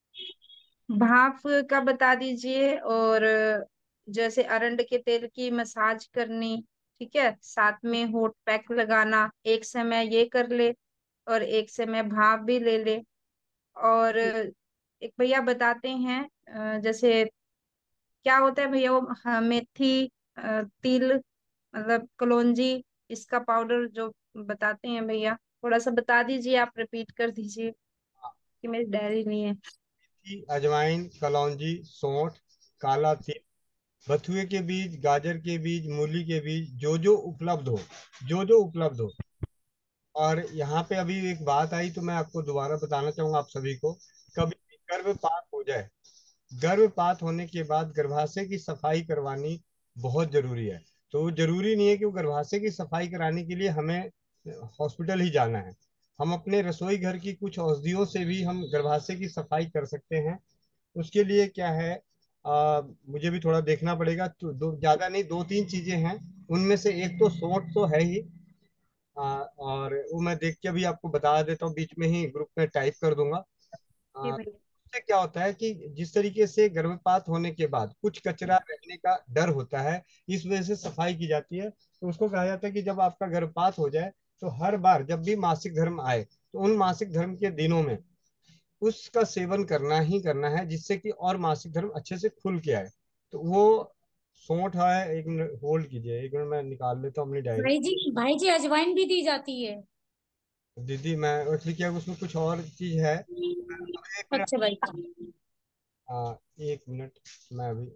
भाप का बता दीजिए, और जैसे अरंड के तेल की मसाज करनी, ठीक है, साथ में होट पैक लगाना, एक समय ये कर ले और एक समय भाप भी ले ले। और जी। एक भैया बताते हैं, अ, जैसे क्या होता है भैया वो, हाँ, मेथी, अ, तिल, मतलब कलौंजी, इसका पाउडर जो बताते हैं भैया, थोड़ा सा बता दीजिए, आप रिपीट कर दीजिए कि मेरी डायरी नहीं है। मेथी, अजवाइन, कलौंजी, सौंठ, काला तिल, बथुए के बीज, गाजर के बीज, मूली के बीज, जो जो उपलब्ध हो, जो जो उपलब्ध हो। और यहाँ पे अभी एक बात आई तो मैं आपको दोबारा बताना चाहूंगा आप सभी को। कभी भी गर्भपात हो जाए, गर्भपात होने के बाद गर्भाशय की सफाई करवानी बहुत जरूरी है। तो जरूरी नहीं है कि वो गर्भाशय की सफाई कराने के लिए हमें हॉस्पिटल ही जाना है। हम अपने रसोई घर की कुछ औषधियों से भी हम गर्भाशय की सफाई कर सकते हैं। उसके लिए क्या है, आ, मुझे भी थोड़ा देखना पड़ेगा, तो दो ज्यादा नहीं, दो तीन चीजें हैं। उनमें से एक तो सौंठ तो है ही। आ, और वो मैं देख के अभी आपको बता देता हूँ, बीच में ही ग्रुप में टाइप कर दूंगा। जी आ, भैया। उससे क्या होता है कि जिस तरीके से गर्भपात होने के बाद कुछ कचरा रहने का डर होता है, इस वजह से सफाई की जाती है। तो उसको कहा जाता है कि जब आपका गर्भपात हो जाए तो हर बार जब भी मासिक धर्म आए तो उन मासिक धर्म के दिनों में उसका सेवन करना ही करना है, जिससे कि और मासिक धर्म अच्छे से खुल के आए। तो वो सौंठ है। एक मिनट होल्ड कीजिए, एक मिनट मैं निकाल लेता हूँ अपनी डायरी। भाई जी, भाई जी, अजवाइन भी दी जाती है। दीदी मैं एक्चुअली क्या है, उसमें कुछ और चीज है। एक मिनट। अच्छा भाई। हाँ, एक मिनट। मैं अभी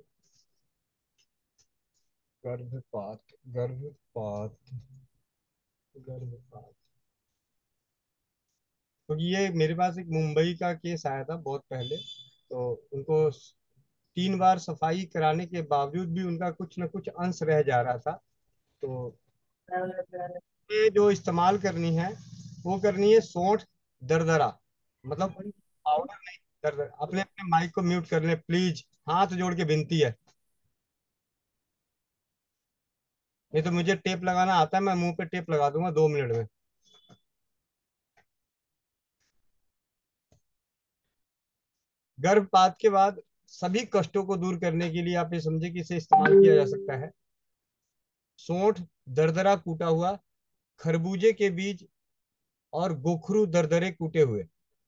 गर्भपात, गर्भपात, गर्भपात, क्योंकि ये मेरे पास एक मुंबई का केस आया था बहुत पहले। तो उनको तीन बार सफाई कराने के बावजूद भी उनका कुछ ना कुछ अंश रह जा रहा था। तो ये जो इस्तेमाल करनी है वो करनी है सौंठ दरदरा, मतलब पाउडर नहीं, दरदरा। अपने अपने माइक को म्यूट कर ले प्लीज, हाथ जोड़ के विनती है। नहीं तो मुझे टेप लगाना आता है, मैं मुंह पे टेप लगा दूंगा दो मिनट में। गर्भपात के बाद सभी कष्टों को दूर करने के लिए आप ये समझे कि इसे इस्तेमाल किया जा सकता है। सौंठ दरदरा कूटा हुआ, खरबूजे के बीज और गोखरू दरदरे कूटे हुए।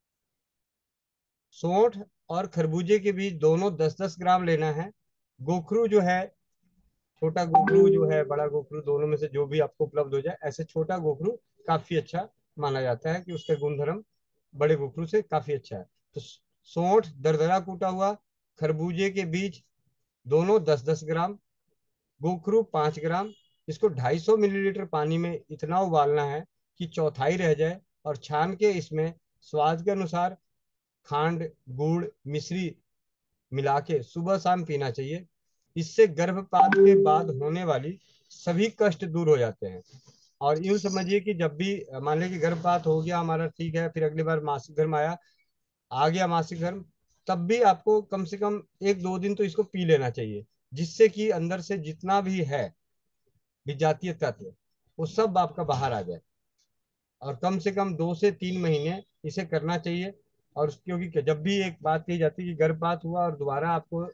सौंठ और खरबूजे के बीज दोनों दस दस ग्राम लेना है। गोखरू जो है, छोटा गोखरू जो है, बड़ा गोखरू, दोनों में से जो भी आपको उपलब्ध हो जाए, ऐसे छोटा गोखरू काफी अच्छा माना जाता है कि उसका गुणधर्म बड़े गोखरू से काफी अच्छा है। तो सौंठ दरदरा कूटा हुआ, खरबूजे के बीज दोनों दस दस ग्राम, गोखरू पाँच ग्राम। इसको ढाई सौ मिलीलीटर पानी में इतना उबालना है कि चौथाई रह जाए, और छान के इसमें स्वाद के अनुसार खांड, गुड़, मिश्री मिला के सुबह शाम पीना चाहिए। इससे गर्भपात के बाद होने वाली सभी कष्ट दूर हो जाते हैं। और यूं समझिए कि जब भी मान लें कि गर्भपात हो गया हमारा, ठीक है, फिर अगली बार मासिक धर्म आया, आ गया मासिक धर्म, तब भी आपको कम से कम एक दो दिन तो इसको पी लेना चाहिए, जिससे कि अंदर से जितना भी है विजातीय तत्व वो सब आपका बाहर आ जाए। और कम से कम दो से तीन महीने इसे करना चाहिए। और क्योंकि जब भी एक बात कही जाती है कि गर्भपात हुआ और दोबारा आपको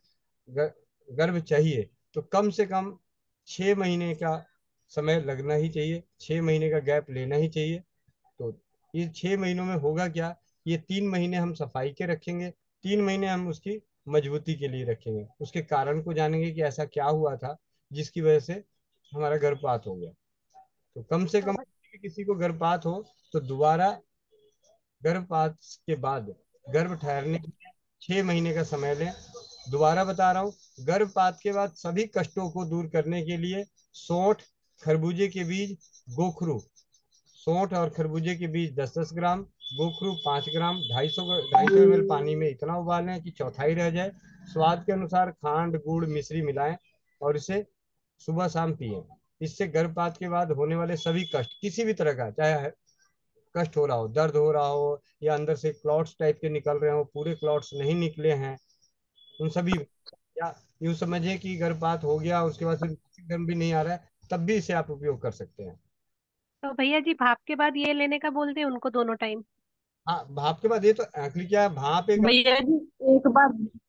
ग- गर्भ चाहिए तो कम से कम छह महीने का समय लगना ही चाहिए, छह महीने का गैप लेना ही चाहिए। तो ये छह महीनों में होगा क्या, ये तीन महीने हम सफाई के रखेंगे, तीन महीने हम उसकी मजबूती के लिए रखेंगे, उसके कारण को जानेंगे कि ऐसा क्या हुआ था जिसकी वजह से हमारा गर्भपात हो गया। तो कम से तो कम किसी को गर्भपात हो तो दोबारा गर्भपात के बाद गर्भ ठहरने के लिए छह महीने का समय लें। दोबारा बता रहा हूँ, गर्भपात के बाद सभी कष्टों को दूर करने के लिए सौंठ, खरबूजे के बीज, गोखरू, सौंठ और खरबूजे के बीज दस दस ग्राम, गोखरू पाँच ग्राम, ढाई सौ ढाई सौ एम एल पानी में इतना उबालें कि चौथाई रह जाए। स्वाद के अनुसार खांड गुड़ मिश्री मिलाएं और इसे सुबह शाम पिएं। इससे गर्भपात के बाद होने वाले सभी कष्ट, किसी भी तरह का चाहे कष्ट हो रहा हो, दर्द हो रहा हो, या अंदर से क्लॉट्स टाइप के निकल रहे हो, पूरे क्लॉट्स नहीं निकले हैं, उन सभी, या यूं समझिए कि गर्भपात हो गया उसके बाद फिर मासिक धर्म भी नहीं आ रहा है, तब भी इसे आप उपयोग कर सकते हैं। तो भैया जी भाप के बाद ये लेने का बोलते हैं उनको दोनों टाइम? हाँ, भाप के बाद ये तो एक्चुअली क्या है, भाप एक, भैया जी एक बार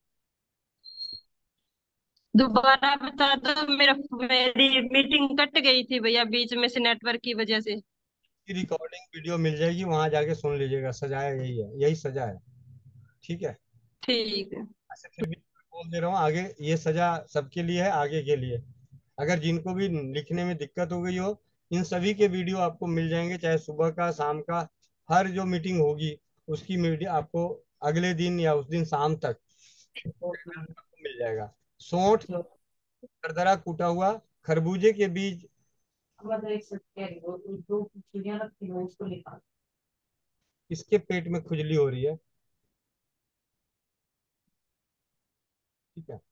दोबारा बता दो। मेरा मेरी मीटिंग कट गई थी भैया बीच में से नेटवर्क की वजह से। रिकॉर्डिंग वीडियो मिल जाएगी, वहां जाके सुन लीजिएगा, सजाया यही है, यही सजा है। ठीक है। ठीक है। ऐसे फिर भी बोल दे रहा हूँ, आगे ये सजा सबके लिए है, आगे के लिए अगर जिनको भी लिखने में दिक्कत हो गई हो, इन सभी के वीडियो आपको मिल जाएंगे, चाहे सुबह का शाम का, हर जो मीटिंग होगी उसकी वीडियो आपको अगले दिन या उस दिन शाम तक आपको मिल जाएगा। सौंठ, दरदरा कूटा हुआ, खरबूजे के बीज, इसके पेट में खुजली हो रही है। ठीक है।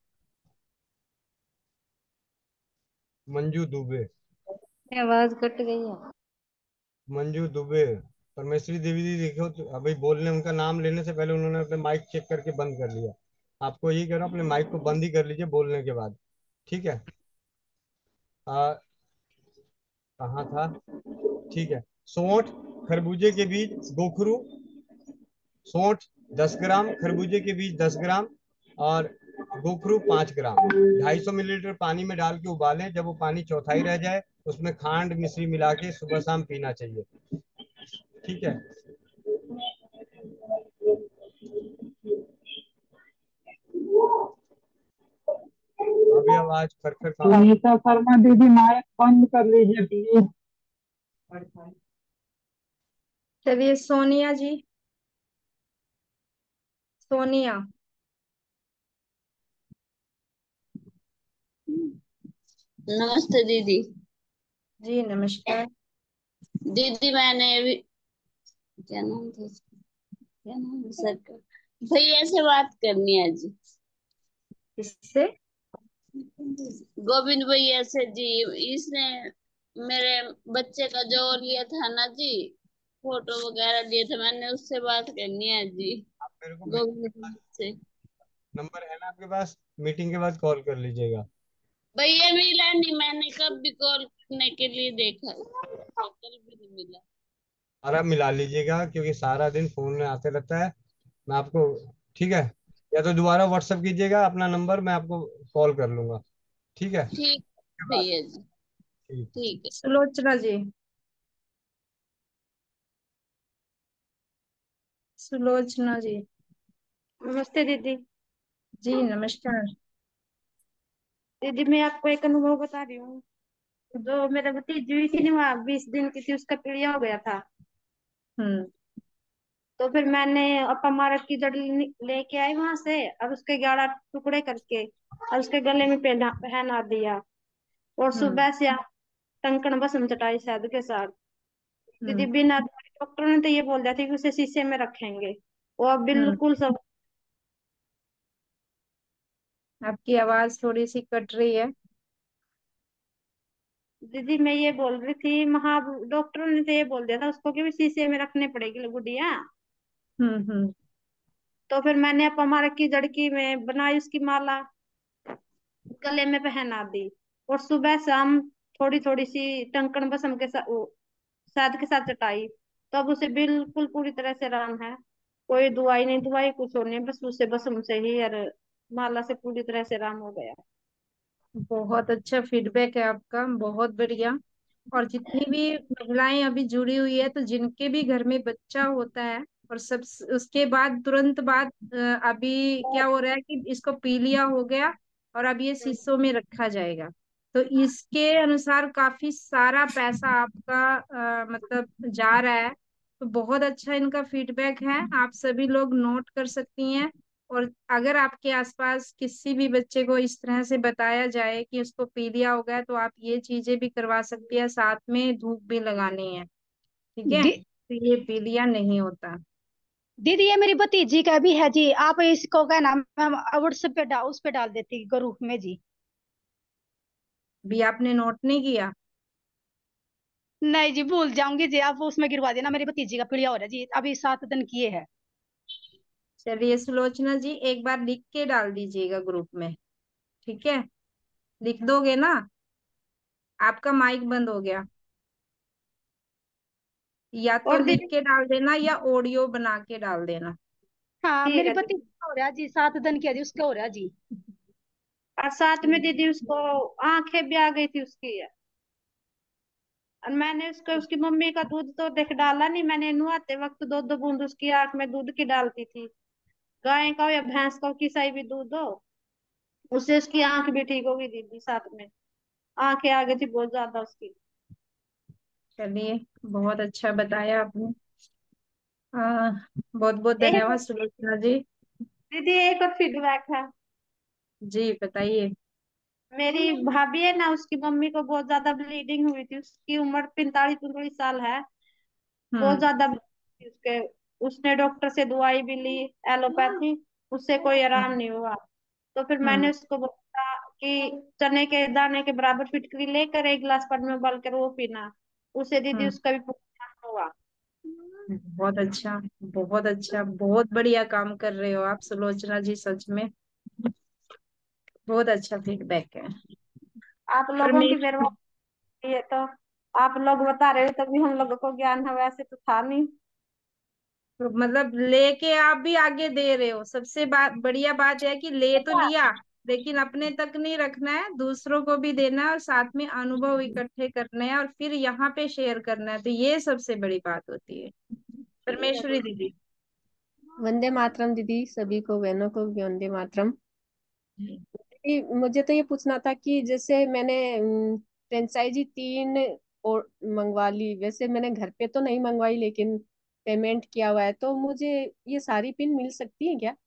मंजू दुबे, आवाज कट गई है। मंजू दुबे, परमेश्वरी देवी जी, देखो तो अभी बोलने, उनका नाम लेने से पहले उन्होंने अपने माइक चेक करके बंद कर लिया। आपको यही कह रहा हूँ, अपने माइक को बंद ही कर लीजिए बोलने के बाद। ठीक है। आ, कहाँ था। ठीक है। सौंठ, खरबूजे के बीज, गोखरू, सौंठ दस ग्राम, खरबूजे के बीज दस ग्राम, और गोखरू पाँच ग्राम, ढाई सौ मिलीलीटर पानी में डाल के उबालें, जब वो पानी चौथाई रह जाए उसमें खांड मिश्री मिला के सुबह शाम पीना चाहिए। ठीक है। अभी आवाज खरखर खा, अनीता शर्मा दीदी माइक बंद कर लीजिए प्लीज। चलिए सोनिया जी, सोनिया। नमस्ते दीदी। जी नमस्कार। दीदी मैंने अभी, क्या नाम था उसका? क्या नाम है सर का? भैया से बात करनी है जी। किससे? गोविंद भैया से जी। इसने मेरे बच्चे का जो लिया था ना जी, फोटो वगैरह लिए थे, मैंने उससे बात करनी है जी। आप मेरे को मीटिंग गोविंद के बाद, भैया से। नंबर है ना आपके पास, मीटिंग के बाद कॉल कर लीजिएगा। भैया मिला नहीं, मैंने कब भी कॉल करने के लिए देखा, कल भी नहीं मिला। और आप मिला लीजिएगा क्योंकि सारा दिन फोन में आते रहता है। मैं आपको, ठीक है, या तो दोबारा व्हाट्सअप कीजिएगा अपना नंबर, मैं आपको कॉल कर लूंगा। ठीक है। ठीक के बाद, भैया जी। ठीक। ठीक है। सुलोचना जी, सुलोचना जी। नमस्ते दीदी। जी नमस्कार। दीदी मैं आपको एक अनुभव बता रही हूँ। जो मेरा भतीजी हुई थी ना, वहाँ बीस दिन की थी, उसका पीलिया हो गया था। हम्म। तो फिर मैंने अपमारक की जड़ ले- लेके आई वहां से, और उसके ग्यारह टुकड़े करके और उसके गले में पहना पहना दिया। और हम्म। सुबह से आप टंकण बसम चटाई शहद के साथ। दीदी हम्म। बिना दवाई, डॉक्टर ने तो ये बोल दिया था कि उसे शीशे में रखेंगे। वो अब हम्म। बिल्कुल सब। आपकी आवाज थोड़ी सी कट रही है। दीदी मैं ये बोल रही थी, महा डॉक्टरों ने तो ये बोल दिया था उसको कि भी शीशे में रखने पड़ेगी गुड़िया। हम्म। हम्म। तो फिर मैंने अपमारक की जड़ की में बनाई उसकी माला, गले में पहना दी। और सुबह शाम थोड़ी थोड़ी सी टंकण बसम के साथ, वो शहद के साथ चटाई। तो अब उसे बिल्कुल पूरी तरह से आराम है। कोई दवाई नहीं, दवाई कुछ और नहीं, बस उसे बसम से ही यार माला से पूरी तरह से आराम हो गया। बहुत अच्छा फीडबैक है आपका, बहुत बढ़िया। और जितनी भी महिलाएं अभी जुड़ी हुई है, तो जिनके भी घर में बच्चा होता है और सब, उसके बाद तुरंत बाद अ, अभी क्या हो रहा है कि इसको पी लिया हो गया और अब ये शीशों में रखा जाएगा, तो इसके अनुसार काफी सारा पैसा आपका अ, मतलब जा रहा है। तो बहुत अच्छा इनका फीडबैक है, आप सभी लोग नोट कर सकती हैं। और अगर आपके आसपास किसी भी बच्चे को इस तरह से बताया जाए कि उसको पीलिया हो गया, तो आप ये चीजें भी करवा सकती है, साथ में धूप भी लगानी है। ठीक है, दी, तो ये पीलिया नहीं होता। दीदी ये मेरी भतीजी का भी है जी, आप इसको क्या नाम, हम व्हाट्सएप पे डाल, उस पे डाल देती ग्रुप में जी। भी आपने नोट नहीं किया? नहीं जी, भूल जाऊंगी जी, आप उसमें गिरवा देना, मेरी भतीजी का पीलिया हो रहा है जी, अभी सात दिन किए है। चलिए सुलोचना जी, एक बार लिख के डाल दीजिएगा ग्रुप में। ठीक है, लिख दोगे ना? आपका माइक बंद हो गया। या तो और लिख दीदी, के डाल देना या ऑडियो बना के डाल देना। हाँ ठीक मेरी है भतीजी दीदी। का हो रहा है जी, सात दिन किया जी, उसका हो रहा है जी। और साथ में दीदी उसको आंखें भी आ गई थी उसकी। और मैंने उसको, उसकी मम्मी का दूध तो देख डाला नहीं, मैंने नहाते वक्त दो दो बूंद उसकी आंख में दूध की डालती थी। गाय का हो या भैंस का हो, किसा भी दूध हो, उससे उसकी आंख भी ठीक होगी दीदी। साथ में आंखें आ गई थी बहुत ज्यादा उसकी। चलिए, बहुत अच्छा बताया आपने। आ, बहुत बहुत एक धन्यवाद और- सुलोचना जी। दीदी एक और फीडबैक है। जी बताइए। मेरी भाभी है ना, उसकी मम्मी को बहुत ज्यादा ब्लीडिंग हुई थी, उसकी उम्र पैंतालीस पैंतालीस साल है। बहुत हम्म। ज्यादा bleeding थी उसके। उसने डॉक्टर से दवाई भी ली, एलोपैथी, उससे कोई आराम नहीं हुआ। तो फिर मैंने हम्म। उसको बोला कि चने के दाने के बराबर फिटकरी लेकर एक गिलास पानी में उबाल कर वो पीना। उसे दीदी हम्म। उसका भी पूरा हुआ। बहुत अच्छा, बहुत अच्छा, बहुत बढ़िया काम कर रहे हो आप सुलोचना जी, सच में बहुत अच्छा फीडबैक है। आप लोगों की परमेश्वर, मेहरबानी है तो। आप लोग बता रहे हो तभी हम लोगों को ज्ञान है, वैसे तो था नहीं। तो मतलब लेके आप भी आगे दे रहे हो, सबसे बात बढ़िया बात है कि ले तो पता, लिया, लेकिन अपने तक नहीं रखना है, दूसरों को भी देना है और साथ में अनुभव इकट्ठे करने हैं और फिर यहाँ पे शेयर करना है, तो ये सबसे बड़ी बात होती है। ठीक है परमेश्वरी दीदी। दीदी। वंदे मातरम दीदी, सभी को, बहनों को भी वंदे मातरम। दीदी, मुझे तो ये पूछना था कि जैसे मैंने फ्रेंचाइजी तीन और मंगवा ली, वैसे मैंने घर पे तो नहीं मंगवाई लेकिन पेमेंट किया हुआ है, तो मुझे ये सारी पिन मिल सकती है क्या?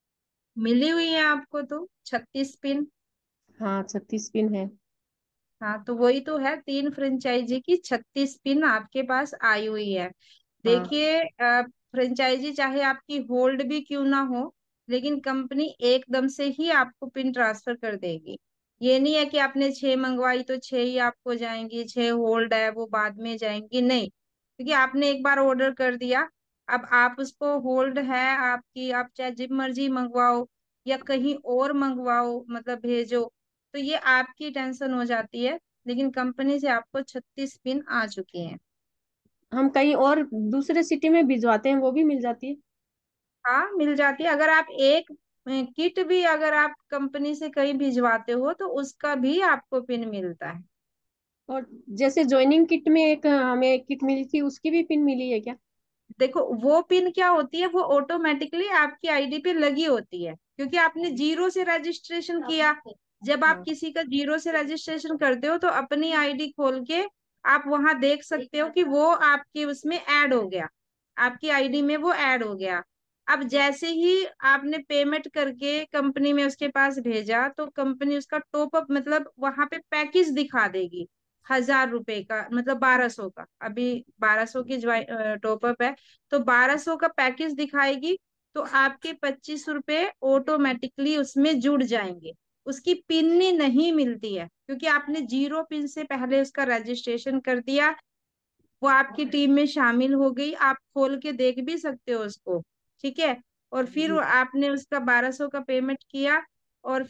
मिली हुई है आपको तो छत्तीस पिन। हाँ, छत्तीस पिन है। हाँ, तो वही तो है, तीन फ्रेंचाइजी की छत्तीस पिन आपके पास आई हुई है। हाँ। देखिए, फ्रेंचाइजी चाहे आपकी होल्ड भी क्यों ना हो, लेकिन कंपनी एकदम से ही आपको पिन ट्रांसफर कर देगी। ये नहीं है कि आपने छह मंगवाई तो छह ही आपको जाएंगी, छह होल्ड है वो बाद में जाएंगी, नहीं, क्योंकि आपने एक बार ऑर्डर कर दिया, अब आप उसको, होल्ड है आपकी, आप चाहे जिब मर्जी मंगवाओ या कहीं और मंगवाओ, मतलब भेजो, तो ये आपकी टेंशन हो जाती है। लेकिन कंपनी से आपको छत्तीस पिन आ चुकी हैं। हम कहीं और दूसरे सिटी में भिजवाते हैं, वो भी मिल जाती है? हाँ, मिल जाती है। अगर आप एक किट भी अगर आप कंपनी से कहीं भिजवाते हो, तो उसका भी आपको पिन मिलता है। और जैसे ज्वाइनिंग किट में एक हमें किट मिली थी, उसकी भी पिन मिली है क्या? देखो, वो पिन क्या होती है, वो ऑटोमेटिकली आपकी आईडी पे लगी होती है, क्योंकि आपने जीरो से रजिस्ट्रेशन किया। जब आप हाँ। किसी का जीरो से रजिस्ट्रेशन करते हो, तो अपनी आईडी खोल के आप वहां देख सकते हो कि वो आपके उसमें ऐड हो गया, आपकी आईडी में वो ऐड हो गया। अब जैसे ही आपने पेमेंट करके कंपनी में उसके पास भेजा, तो कंपनी उसका टॉप अप, मतलब वहां पे पैकेज दिखा देगी, हजार रुपए का, मतलब बारह सौ का, अभी बारह सौ की टॉप अप है, तो बारह सौ का पैकेज दिखाएगी। तो आपके पच्चीस रुपए ऑटोमेटिकली उसमें जुड़ जाएंगे। उसकी पिन नहीं मिलती है, क्योंकि आपने जीरो पिन से पहले उसका रजिस्ट्रेशन कर दिया, वो आपकी टीम में शामिल हो गई, आप खोल के देख भी सकते हो उसको। ठीक है, और फिर जी। आपने उसका बारह सौ का पेमेंट किया और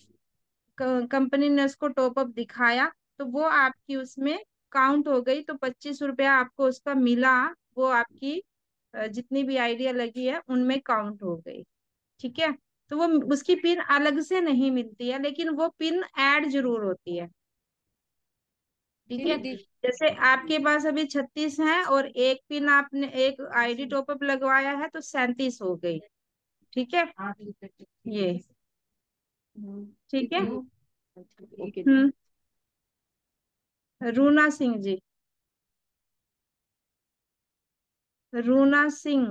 कंपनी ने उसको टॉप अप दिखाया, तो वो आपकी उसमें काउंट हो गई, तो पच्चीस रुपया आपको उसका मिला, वो आपकी अ, जितनी भी आइडिया लगी है उनमें काउंट हो गई। ठीक है। तो वो उसकी पिन अलग से नहीं मिलती है, लेकिन वो पिन ऐड जरूर होती है। ठीक जी है, दीदी। जैसे आपके पास अभी छत्तीस है और एक पिन आपने एक आईडी टॉपअप लगवाया है तो सैंतीस हो गई। ठीक है, ये ठीक है। हम्म, ओके जी। हम्म रूना सिंह जी, रूना सिंह।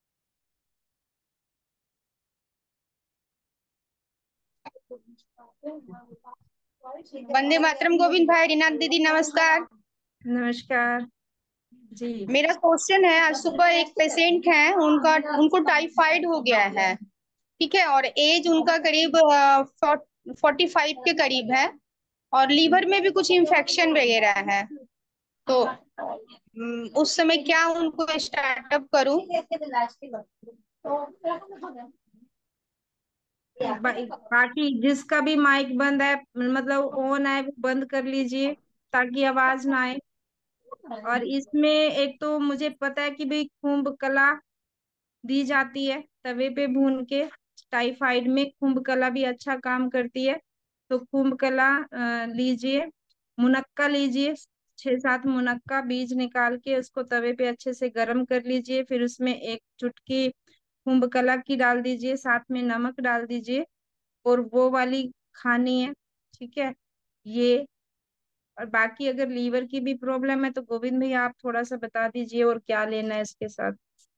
वंदे मातरम गोविंद भाई, रिनाक दीदी नमस्कार। नमस्कार जी। मेरा क्वेश्चन है, आज सुबह एक पेशेंट है, उनका उनको टाइफाइड हो गया है। ठीक है, और एज उनका करीब फोर्टी फाइव के करीब है, और लीवर में भी कुछ इन्फेक्शन वगैरह है। तो हम्म, उस समय क्या उनको स्टार्टअप करूं? बा, बाकी जिसका भी माइक बंद है, मतलब ऑन है, वो बंद कर लीजिए ताकि आवाज ना आए। और इसमें एक तो मुझे पता है कि भाई कुंभ कला दी जाती है तवे पे भून के। टाइफाइड में कुंभ कला भी अच्छा काम करती है, तो कुंभ कला अ, लीजिए। मुनक्का लीजिए, छह सात मुनक्का बीज निकाल के उसको तवे पे अच्छे से गर्म कर लीजिए। फिर उसमें एक चुटकी कुंभ कला की डाल दीजिए, साथ में नमक डाल दीजिए, और वो वाली खानी है। ठीक है, ये। और बाकी अगर लीवर की भी प्रॉब्लम है तो गोविंद भैया आप थोड़ा सा बता दीजिए और क्या लेना है इसके साथ।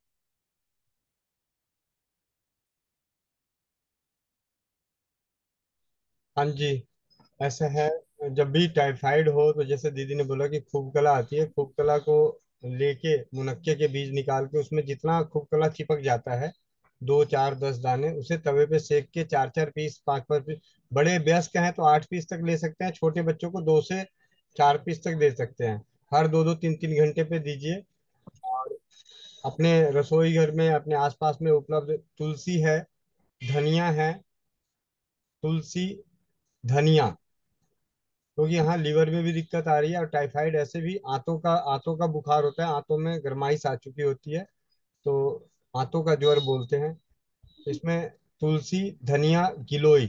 हाँ जी, ऐसा है। जब भी टाइफाइड हो तो जैसे दीदी ने बोला कि खूब कला आती है, खूब कला को लेके मुनक्के के बीज निकाल के उसमें जितना खूब कला चिपक जाता है, दो चार दस दाने, उसे तवे पे सेक के चार चार पीस पांच पांच पीस, बड़े वयस्क हैं तो आठ पीस तक ले सकते हैं, छोटे बच्चों को दो से चार पीस तक दे सकते हैं। हर दो दो तीन तीन घंटे पे दीजिए। और अपने रसोई घर में अपने आसपास में उपलब्ध तुलसी है, धनिया है, तुलसी, धनिया, क्योंकि यहाँ लीवर में भी दिक्कत आ रही है और टाइफाइड ऐसे भी आंतों का आंतों का बुखार होता है, आंतों में गर्माइश आ चुकी होती है, तो आंतों का ज्वर बोलते हैं। इसमें तुलसी, धनिया, गिलोय,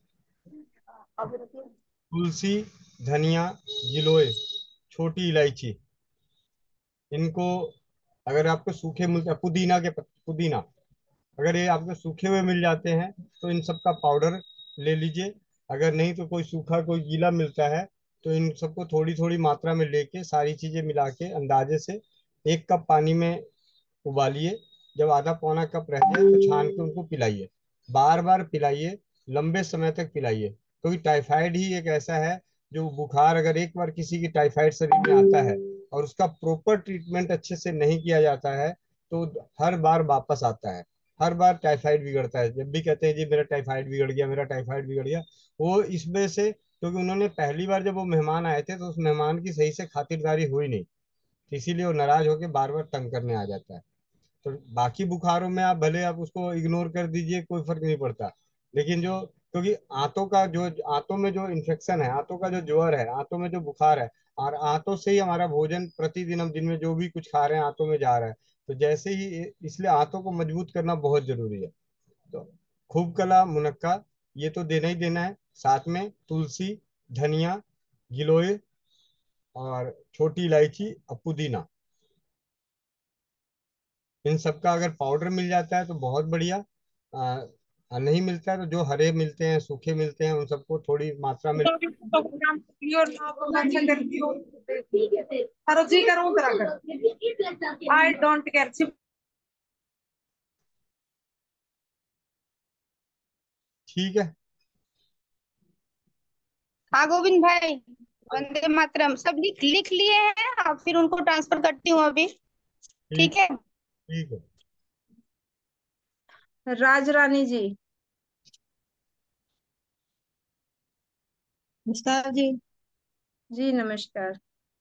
तुलसी, धनिया, गिलोय, छोटी इलायची, इनको अगर आपको सूखे मिलते हैं, पुदीना के पत्ते, पुदीना, अगर ये आपको सूखे हुए मिल जाते हैं तो इन सब का पाउडर ले लीजिए। अगर नहीं तो कोई सूखा कोई गीला मिलता है तो इन सबको थोड़ी थोड़ी मात्रा में लेके सारी चीजें मिला के अंदाजे से एक कप पानी में उबालिए। जब आधा पौना कप रह जाए तो छान के उनको पिलाइए, बार बार पिलाइए, लंबे समय तक पिलाइए, क्योंकि टाइफाइड ही एक ऐसा है जो बुखार, अगर एक बार किसी की टाइफाइड शरीर में आता है और उसका प्रॉपर ट्रीटमेंट अच्छे से नहीं किया जाता है तो हर बार वापस आता है, हर बार टाइफाइड बिगड़ता है। जब भी कहते हैं जी मेरा टाइफाइड बिगड़ गया, मेरा टाइफाइड बिगड़ गया, वो इसमें से क्योंकि उन्होंने पहली बार जब वो मेहमान आए थे तो उस मेहमान की सही से खातिरदारी हुई नहीं, इसीलिए वो नाराज होकर बार बार तंग करने आ जाता है। तो बाकी बुखारों में आप भले आप उसको इग्नोर कर दीजिए, कोई फर्क नहीं पड़ता, लेकिन जो क्योंकि आंतों का जो आंतों में जो इन्फेक्शन है, आंतों का जो ज्वर है, आंतों में जो बुखार है, और आंतों से ही हमारा भोजन प्रतिदिन हम दिन में जो भी कुछ खा रहे हैं आंतों में जा रहा है, तो जैसे ही, इसलिए आंतों को मजबूत करना बहुत जरूरी है। तो खूब कला, मुनक्का, ये तो देना ही देना है, साथ में तुलसी, धनिया, गिलोय और छोटी इलायची और पुदीना, इन सबका अगर पाउडर मिल जाता है तो बहुत बढ़िया। आ, आ, नहीं मिलता है तो जो हरे मिलते हैं, सूखे मिलते हैं, उन सबको थोड़ी मात्रा में। I don't care. ठीक है। हाँ गोविंद भाई, वंदे मातरम सब लिख लिख लिए हैं, अब फिर उनको ट्रांसफर करती हूँ अभी। ठीक। ठीक है। ठीक है। राज रानी जी। नमस्कार जी। जी नमस्कार।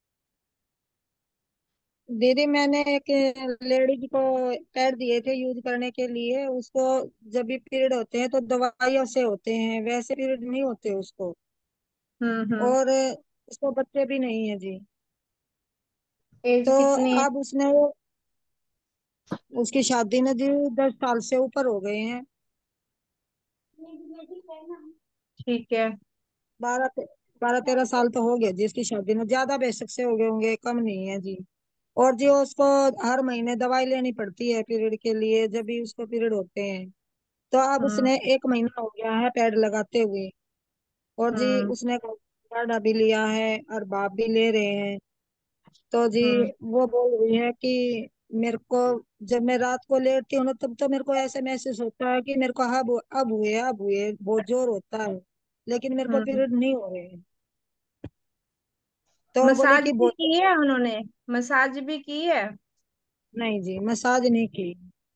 दीदी मैंने एक लेडीज को पैड दिए थे यूज करने के लिए, उसको जब भी पीरियड होते हैं तो दवाइयों से होते हैं, वैसे पीरियड नहीं होते उसको। हम्म हम्म और उसको बच्चे भी नहीं है जी। एज तो कितनी है? अब उसने उसकी शादी ने जी दस साल से ऊपर हो गए हैं। ठीक है। बारह ते, बारह तेरह साल तो हो गए जी इसकी शादी में, ज्यादा बेशक से हो गए होंगे, कम नहीं है जी। और जी उसको हर महीने दवाई लेनी पड़ती है पीरियड के लिए, जब भी उसको पीरियड होते हैं। तो अब हम्म। उसने एक महीना हो गया है पैड लगाते हुए। और जी हम्म। उसने काढ़ा भी लिया है और बाप भी ले रहे हैं। तो जी हम्म। वो बोल रही है कि मेरे को, जब मैं रात को लेटती हूँ ना, तब तो मेरे को ऐसे महसूस होता है कि मेरे को अब अब हुए अब हुए बहुत जोर होता है, लेकिन मेरे को हम्म। पीरियड नहीं हो रहे हैं। तो बोली मसाज कि भी बहुत, की है उन्होंने? मसाज भी की है? नहीं जी मसाज नहीं की।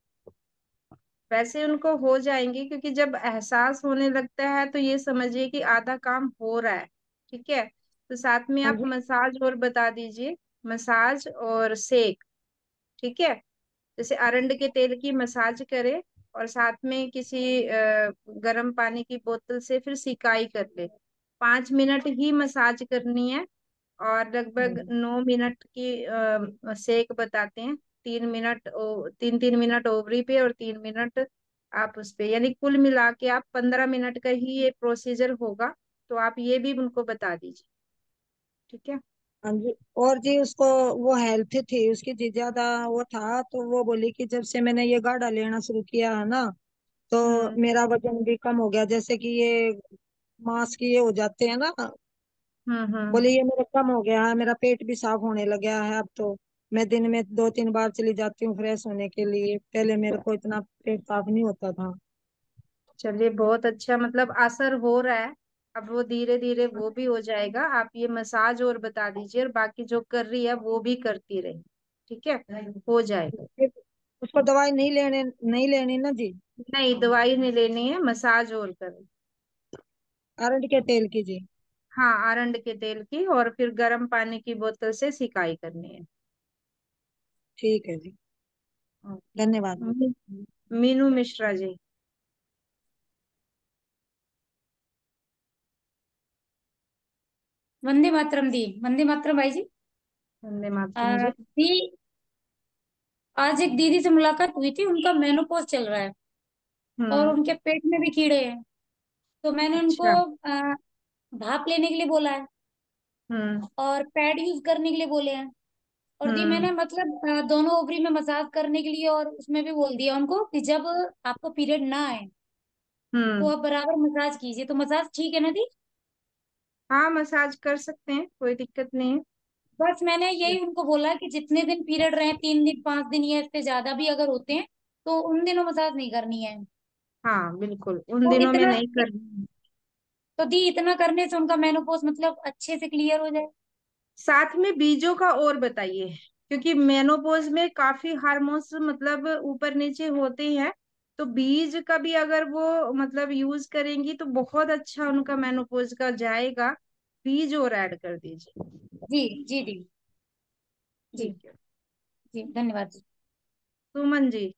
वैसे उनको हो जाएंगी, क्योंकि जब एहसास होने लगता है तो ये समझिए कि आधा काम हो रहा है। ठीक है, तो साथ में हाँ आप जी। मसाज और बता दीजिए, मसाज और सेक। ठीक है, जैसे अरंड के तेल की मसाज करें, और साथ में किसी अ, गर्म पानी की बोतल से फिर सिकाई कर ले। पाँच मिनट ही मसाज करनी है, और लगभग हम्म। नौ मिनट की अ, सेक बताते हैं। तीन मिनट ओ, तीन तीन मिनट ओवरी पे और तीन मिनट आप उस पे, यानी कुल मिला के आप पंद्रह मिनट का ही ये प्रोसीजर होगा। तो आप ये भी उनको बता दीजिए। ठीक है। हाँ जी। और जी उसको, वो हेल्थ थी उसकी जी ज्यादा वो था, तो वो बोली कि जब से मैंने ये गाढ़ा लेना शुरू किया है ना, तो हम्म। मेरा वजन भी कम हो गया। जैसे कि ये मांस की ये हो जाते हैं ना, हम्म। हम्म। बोली ये मेरा कम हो गया है, मेरा पेट भी साफ होने लग गया है अब तो। मैं दिन में दो तीन बार चली जाती हूँ फ्रेश होने के लिए, पहले मेरे को इतना पेट साफ नहीं होता था। चलिए, बहुत अच्छा, मतलब असर हो रहा है। अब वो धीरे धीरे वो भी हो जाएगा। आप ये मसाज और बता दीजिए, और बाकी जो कर रही है वो भी करती रहे। ठीक है, हो जाएगा। फिर उसको दवाई नहीं लेने नहीं लेनी ना जी? नहीं, दवाई नहीं लेनी है, मसाज और करें। अरंड के तेल की जी? हाँ, आरंड के तेल की, और फिर गर्म पानी की बोतल से सिकाई करनी है। ठीक है जी, धन्यवाद जी। मी- मीनू मिश्रा जी। वंदे मातरम दी, वंदे मातरम भाई जी। वंदे आ, मातरम जी। दी, आज एक दीदी से मुलाकात हुई थी, उनका मेनोपॉज चल रहा है और हम्म। उनके पेट में भी कीड़े हैं। तो मैंने उनको अच्छा। आ, भाप लेने के लिए बोला है हम्म। और पैड यूज करने के लिए बोले हैं। और दी हम्म। मैंने मतलब आ, दोनों ओवरी में मसाज करने के लिए, और उसमें भी बोल दिया उनको कि जब आपको पीरियड ना आए तो हम्म। आप बराबर मसाज कीजिए। तो मसाज ठीक है ना दी? हाँ, मसाज कर सकते हैं, कोई दिक्कत नहीं बस मैंने है। यही उनको बोला कि जितने दिन पीरियड रहे, तीन दिन पांच दिन या इससे ज्यादा भी अगर होते हैं, तो उन दिनों मसाज नहीं करनी है। हाँ, बिल्कुल उन तो दिनों में इतना नहीं इत, करनी है। तो दी इतना करने से उनका मेनोपॉज मतलब अच्छे से क्लियर हो जाए। साथ में बीजों का और बताइए, क्योंकि मेनोपॉज में काफी हार्मोन्स मतलब ऊपर नीचे होते हैं। तो बीज का भी अगर वो मतलब यूज करेंगी तो बहुत अच्छा उनका मेनोपॉज का जाएगा। बीज और ऐड कर दीजिए। जी जी दी। जी ठीक है। जी, धन्यवाद जी। सुमन जी,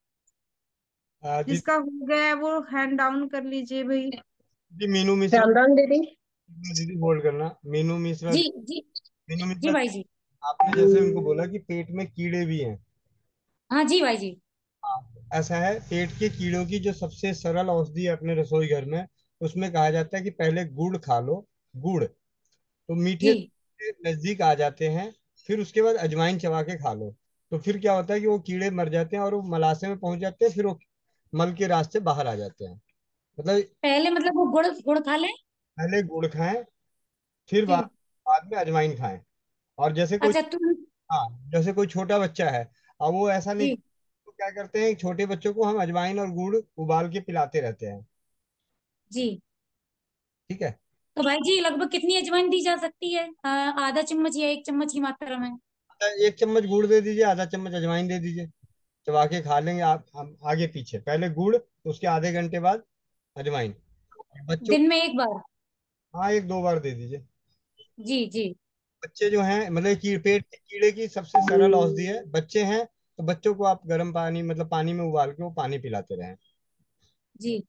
आ, दी, जिसका हो गया है वो हैंड डाउन कर लीजिए भाई। दी मीनू मिश्रा। राम राम दीदी। दीदी होल्ड करना। मीनू मिश्रा जी जी। जी मीनू जी मिश्रा भाई जी, जी। आपने जैसे उनको बोला कि पेट में कीड़े भी हैं। हाँ जी भाई जी। हाँ, ऐसा है, पेट के कीड़ों की जो सबसे सरल औषधि है अपने रसोई घर में, उसमें कहा जाता है कि पहले गुड़ खा लो। गुड़ तो मीठे जी के नजदीक आ जाते हैं। फिर उसके बाद अजवाइन चबा के खा लो। तो फिर क्या होता है कि वो कीड़े मर जाते हैं और वो मलाशय में पहुंच जाते हैं, फिर वो मल के रास्ते बाहर आ जाते हैं। मतलब पहले मतलब वो गुड़ गुड़ खा लें? पहले गुड़ खाएं, फिर बा, जी। बाद में अजवाइन खाएं। और जैसे कोई, अच्छा तुम। हाँ, जैसे कोई छोटा बच्चा है, अब वो ऐसा नहीं, जी तो क्या करते हैं, छोटे बच्चों को हम अजवाइन और गुड़ उबाल के पिलाते रहते हैं। जी। ठीक है। तो भाई जी लगभग कितनी अजवाइन दी जा सकती है? आ, आधा चम्मच या एक चम्मच की मात्रा में? एक चम्मच गुड़ दे दीजिए, आधा चम्मच अजवाइन दे दीजिए। चबा के खा लेंगे आप, हम आगे पीछे, पहले गुड़, उसके आधे घंटे बाद अजवाइन। बच्चों, दिन में एक बार? हाँ, एक दो बार दे दीजिए। जी जी बच्चे जो हैं, मतलब की पेट के कीड़े की सबसे सरल औषधि है। बच्चे हैं तो बच्चों को आप गर्म पानी, मतलब पानी में उबाल के वो पानी पिलाते रहें। जी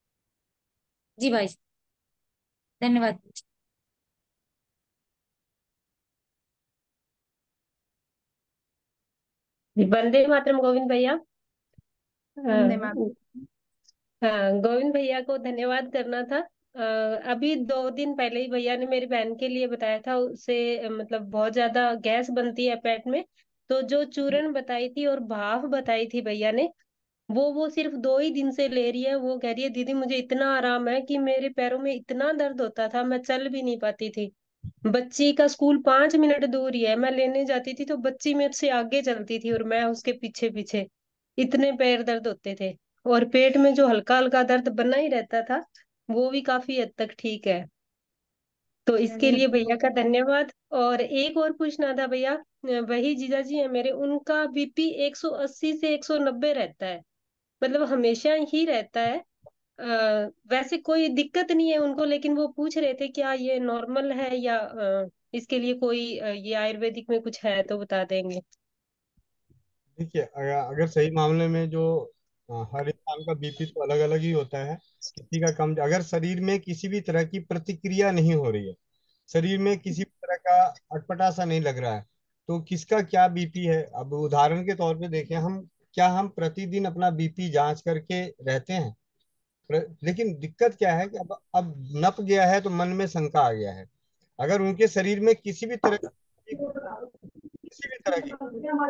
जी भाई, धन्यवाद। वंदे मातरम गोविंद भैया। वंदे हाँ, मातरम। हाँ, गोविंद भैया को धन्यवाद करना था। अ, अभी दो दिन पहले ही भैया ने मेरी बहन के लिए बताया था, उसे अ, मतलब बहुत ज्यादा गैस बनती है पेट में। तो जो चूरन बताई थी और भाप बताई थी भैया ने, वो वो सिर्फ दो ही दिन से ले रही है। वो कह रही है दीदी मुझे इतना आराम है कि मेरे पैरों में इतना दर्द होता था, मैं चल भी नहीं पाती थी। बच्ची का स्कूल पांच मिनट दूर ही है, मैं लेने जाती थी तो बच्ची मेरे से आगे चलती थी और मैं उसके पीछे पीछे। इतने पैर दर्द होते थे। और पेट में जो हल्का हल्का दर्द बना ही रहता था, वो भी काफी हद तक ठीक है। तो इसके लिए भैया का धन्यवाद। और एक और पूछना था भैया, अ, वही जीजा जी है मेरे, उनका बीपी एक सौ अस्सी से एक सौ नब्बे रहता है। मतलब हमेशा ही रहता है। अ, वैसे कोई दिक्कत नहीं है उनको, लेकिन वो पूछ रहे थे क्या ये नॉर्मल है या अ, इसके लिए कोई अ, ये आयुर्वेदिक में कुछ है तो बता देंगे। देखिए, अगर अगर सही मामले में जो अ, हर इंसान का बीपी तो अलग अलग ही होता है। किसी का कम, अगर शरीर में किसी भी तरह की प्रतिक्रिया नहीं हो रही है, शरीर में किसी भी तरह का अटपटा सा नहीं लग रहा है, तो किसका क्या बीपी है। अब उदाहरण के तौर पे देखें हम, क्या हम प्रतिदिन अपना बीपी जांच करके रहते हैं? प्र- लेकिन दिक्कत क्या है कि अब अब नप गया है तो मन में शंका आ गया है। अगर उनके शरीर में किसी भी तरह की, किसी भी तरह की,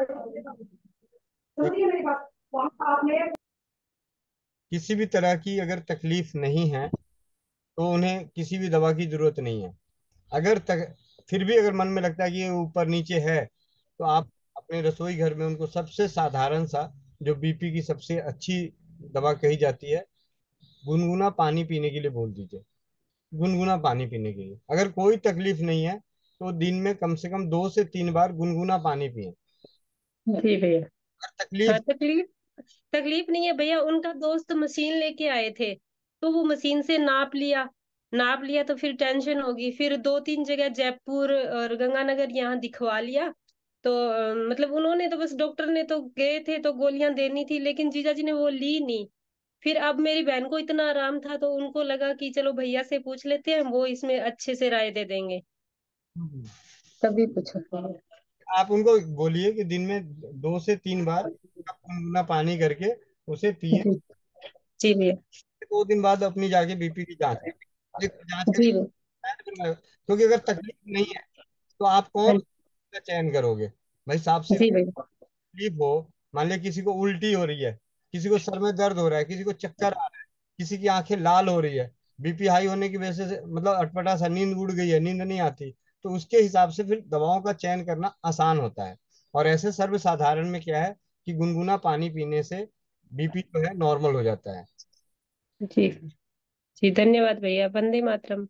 किसी भी तरह की अगर तकलीफ नहीं है, तो उन्हें किसी भी दवा की जरूरत नहीं है। अगर तक फिर भी अगर मन में लगता है कि ये ऊपर नीचे है, तो आप अपने रसोई घर में उनको सबसे साधारण सा, जो बीपी की सबसे अच्छी दवा कही जाती है, गुनगुना पानी पीने के लिए बोल दीजिए। गुनगुना पानी पीने के लिए, अगर कोई तकलीफ नहीं है तो दिन में कम से कम दो से तीन बार गुनगुना पानी पिए। जी भैया। हाँ, तकलीफ। तकलीफ तकलीफ नहीं है भैया। उनका दोस्त मशीन लेके आए थे, तो वो मशीन से नाप लिया। नाप लिया तो फिर टेंशन होगी, फिर दो तीन जगह जयपुर और गंगानगर यहाँ दिखवा लिया। तो अ, मतलब उन्होंने तो बस, डॉक्टर ने तो गए थे तो गोलियां देनी थी, लेकिन जीजा जी ने वो ली नहीं। फिर अब मेरी बहन को इतना आराम था तो उनको लगा कि चलो भैया से पूछ लेते हैं, वो इसमें अच्छे से राय दे देंगे। तभी पूछा। आप उनको बोलिए कि दिन में दो से तीन बार गुनगुना पानी करके उसे पिए। जी। जी भैया। दो दिन बाद अपनी जाके बीपी की जांच, एक जांच जी करिए। भैया। क्योंकि अगर तकलीफ नहीं है तो आप कौन हाँ, का चयन करोगे? भाई साहब से जी भैया। तकलीफ हो, मान लिया किसी को उल्टी हो रही है, किसी को सर में दर्द हो रहा है, किसी को चक्कर आ रहा है, किसी की आंखें लाल हो रही है, बीपी हाई होने की वजह से मतलब अटपटा सा, नींद उड़ गई है, नींद नहीं आती, तो उसके हिसाब से फिर दवाओं का चयन करना आसान होता है। और ऐसे सर्वसाधारण में क्या है कि गुनगुना पानी पीने से बीपी जो है नॉर्मल हो जाता है। जी। जी धन्यवाद भैया। वंदे मातरम।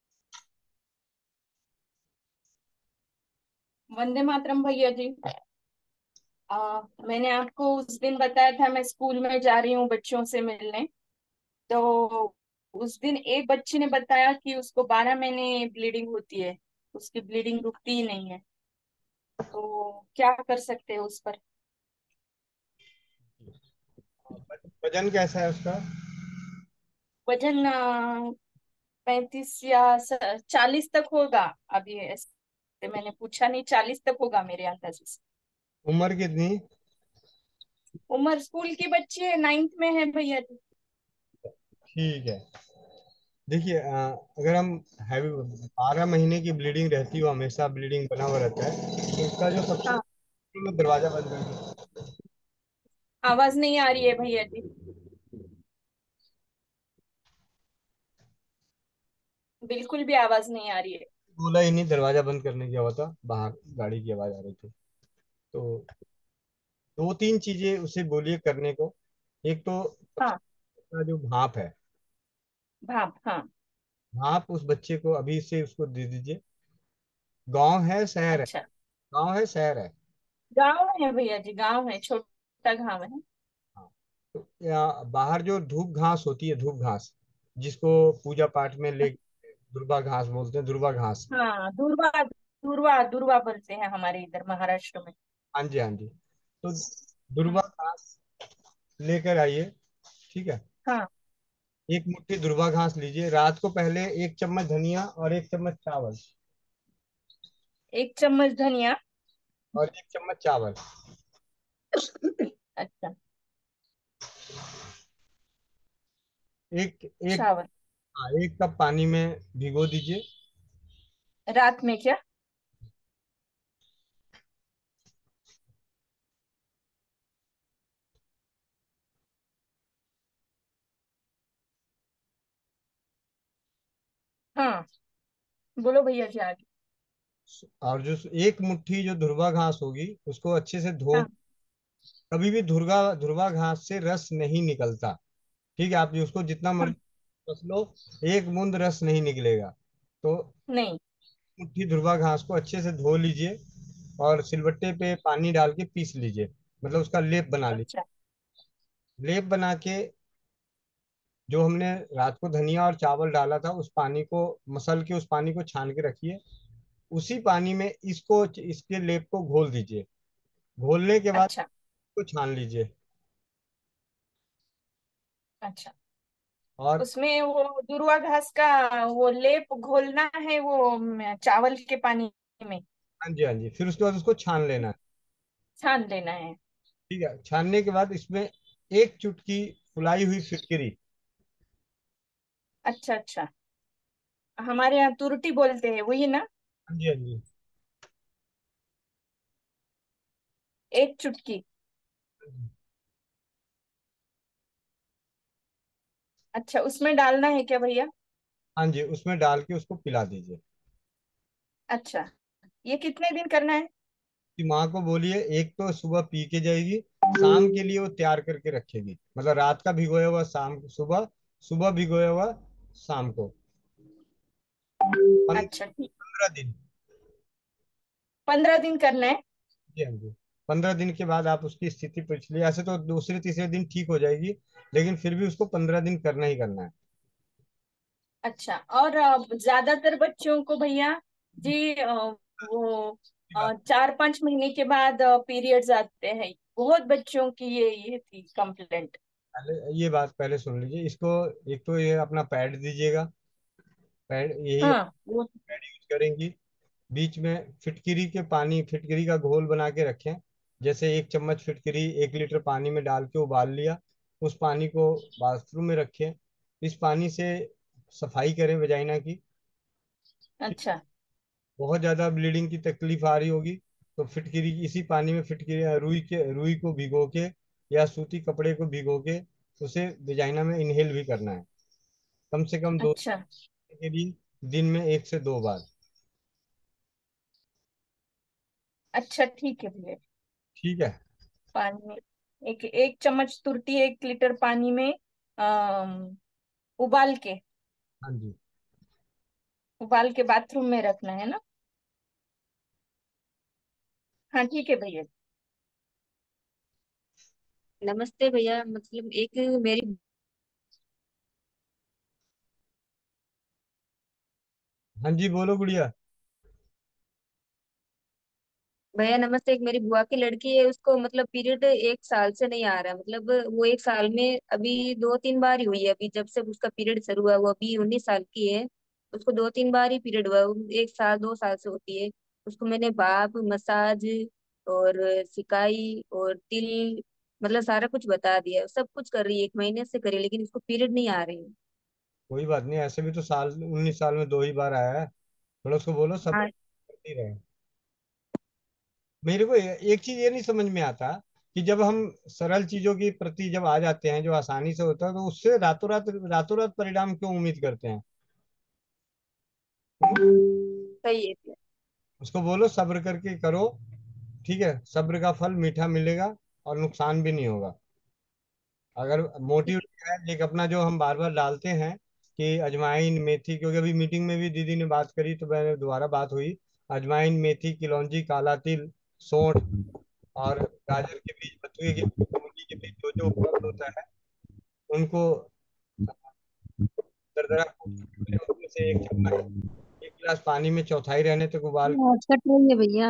वंदे मातरम भैया जी। आ, मैंने आपको उस दिन बताया था मैं स्कूल में जा रही हूँ बच्चों से मिलने। तो उस दिन एक बच्ची ने बताया कि उसको बारह महीने ब्लीडिंग होती है, उसकी ब्लीडिंग रुकती ही नहीं है। तो क्या कर सकते हैं उस पर? वजन कैसा है उसका? वजन पैंतीस या चालीस तक होगा। अभी ऐसे मैंने पूछा नहीं, चालीस तक होगा मेरे अंदाजे से। उम्र कितनी? उम्र स्कूल की बच्ची है, नाइन्थ में है भैया जी। ठीक है। देखिए, अ, अगर हम हैवी बारह महीने की ब्लीडिंग रहती हो, हमेशा ब्लीडिंग बना हुआ रहता है, तो इसका जो सबसे, हाँ, मैं दरवाजा बंद कर दूं? आवाज नहीं आ रही है भैया जी। बिल्कुल भी आवाज नहीं आ रही है। बोला ही नहीं, दरवाजा बंद करने की आवाज था, बाहर गाड़ी की आवाज आ रही थी। तो दो तीन चीजें उसे बोलिए करने को। एक तो हाँ। सबसे जो भाप है, भाप, हाँ। भाप उस बच्चे को अभी से उसको दे दीजिए। गांव है शहर है? अच्छा। गांव है शहर है? गाँव है भैया जी, गाँव है, छोटा गाँव है। हाँ। तो या बाहर जो धूप घास होती है, धूप घास, जिसको पूजा पाठ में ले, दुर्वा घास बोलते हैं, दुर्वा घास। हाँ, दूरवा, दूरवा दूरवा बोलते हैं हमारे इधर महाराष्ट्र में। हाँ जी, हाँ जी। तो दुर्वा घास लेकर आइए। ठीक है। हाँ। एक मुट्ठी दुर्वा घास लीजिए, रात को पहले एक चम्मच धनिया और एक चम्मच चावल, एक चम्मच धनिया। और एक चम्मच चावल, अच्छा। एक एक चावल हाँ, एक कप पानी में भिगो दीजिए। रात में क्या? हाँ, बोलो भैया जी आगे। और जो एक मुट्ठी जो धुर्वा घास होगी उसको अच्छे से धो। हाँ। कभी भी धुर्वा धुर्वा घास से रस नहीं निकलता। ठीक है, आप उसको जितना हाँ, मर्जी रस लो, एक बूंद रस नहीं निकलेगा। तो नहीं। मुट्ठी धुर्वा घास को अच्छे से धो लीजिए और सिलबट्टे पे पानी डाल के पीस लीजिए, मतलब उसका लेप बना लीजिए। अच्छा। लेप बना के जो हमने रात को धनिया और चावल डाला था उस पानी को मसल के उस पानी को छान के रखिए। उसी पानी में इसको इसके लेप को घोल दीजिए। घोलने के बाद अच्छा। इसको छान लीजिए। अच्छा, और उसमें वो दुर्वा घास का वो लेप घोलना है वो म, चावल के पानी में हाँ जी, हाँ जी, फिर उसके बाद उसको छान लेना है। छान देना है। ठीक है, छानने के बाद इसमें एक चुटकी फुलाई हुई फिटकरी। अच्छा अच्छा, हमारे यहाँ तुरटी बोलते हैं, वही ना? हाँ जी, हाँ जी, एक चुटकी। अच्छा, उसमें डालना है क्या भैया? हाँ जी, उसमें डाल के उसको पिला दीजिए। अच्छा, ये कितने दिन करना है? कि माँ को बोलिए, एक तो सुबह पी के जाएगी, शाम के लिए वो तैयार करके रखेगी, मतलब रात का भिगोया हुआ शाम सुबह, सुबह भिगोया हुआ शाम को। अच्छा ठीक। पंद्रह दिन। पंद्रह दिन करना है? जी हाँ जी। पंद्रह दिन के बाद आप उसकी स्थिति पूछ लीजिए, ऐसे तो दूसरे तीसरे दिन ठीक हो जाएगी, लेकिन फिर भी उसको पंद्रह दिन करना ही करना है। अच्छा, और अ, ज्यादातर बच्चों को भैया जी अ, वो ठीक अ, बात। चार पांच महीने के बाद पीरियड्स आते हैं। बहुत बच्चों की ये ये थी कंप्लेंट। पहले ये बात पहले सुन लीजिए इसको। एक तो ये अपना पैड दीजिएगा। पैड यही हाँ वो। पैड यूज करेंगी। बीच में फिटकिरी के पानी फिटकिरी का घोल बना के रखें। जैसे एक चम्मच फिटकिरी एक लीटर पानी में डाल के उबाल लिया, उस पानी को बाथरूम में रखें। इस पानी से सफाई करें वजाइना की। ठीक। अच्छा। बहुत ज्यादा ब्लीडिंग की तकलीफ आ रही होगी तो फिटकिरी इसी पानी में फिटकिरी रुई के रुई को भिगो के या सूती कपड़े को भिगो के उसे वजाइना में इनहेल भी करना है। कम से कम दो अच्छा। के लिए दिन में एक से दो बार। अच्छा ठीक है भैया। ठीक है। पानी में एक एक चम्मच तुरटी एक लीटर पानी में अम, उबाल के हाँ जी। उबाल के बाथरूम में रखना है ना? हाँ ठीक है भैया। नमस्ते भैया, मतलब एक मेरी हाँ जी, बोलो गुड़िया। भैया नमस्ते, एक मेरी बुआ की लड़की है, उसको मतलब पीरियड एक साल से नहीं आ रहा है। मतलब वो एक साल में अभी दो तीन बार ही हुई है। अभी जब से उसका पीरियड शुरू हुआ, वो अभी उन्नीस साल की है, उसको दो तीन बार ही पीरियड हुआ है। वो एक साल दो साल से होती है। उसको मैंने भाप मसाज और सिकाई और तिल मतलब सारा कुछ बता दिया, सब कुछ कर रही है, एक महीने से करी, लेकिन उसको पीरियड नहीं आ रही है। कोई बात नहीं, ऐसे भी तो साल उन्नीस साल में दो ही बार आया है। थोड़ा उसको बोलो सब हाँ। करती रहे। मेरे को ए- एक चीज ये नहीं समझ में आता कि जब हम सरल चीजों के प्रति जब आ जाते हैं जो आसानी से होता है तो उससे रातों रात रातों रात परिणाम क्यों उम्मीद करते हैं। सही है। उसको बोलो सब्र करके करो। ठीक है, सब्र का फल मीठा मिलेगा और नुकसान भी नहीं होगा। अगर मोटिव है एक अपना जो हम बार बार डालते हैं कि अजवाइन मेथी, क्योंकि अभी मीटिंग में भी दीदी ने बात करी तो मैंने दोबारा बात हुई। अजवाइन मेथी किलौंजी काला तिल सौंठ और गाजर के बीज बथुए के बीज मूली के बीज जो जो उपलब्ध होता है उनको दरदरा कूट के पहले उसमें से एक चम्मच एक गिलास पानी में चौथाई रहने तक उबाल के। आवाज कट रही है भैया।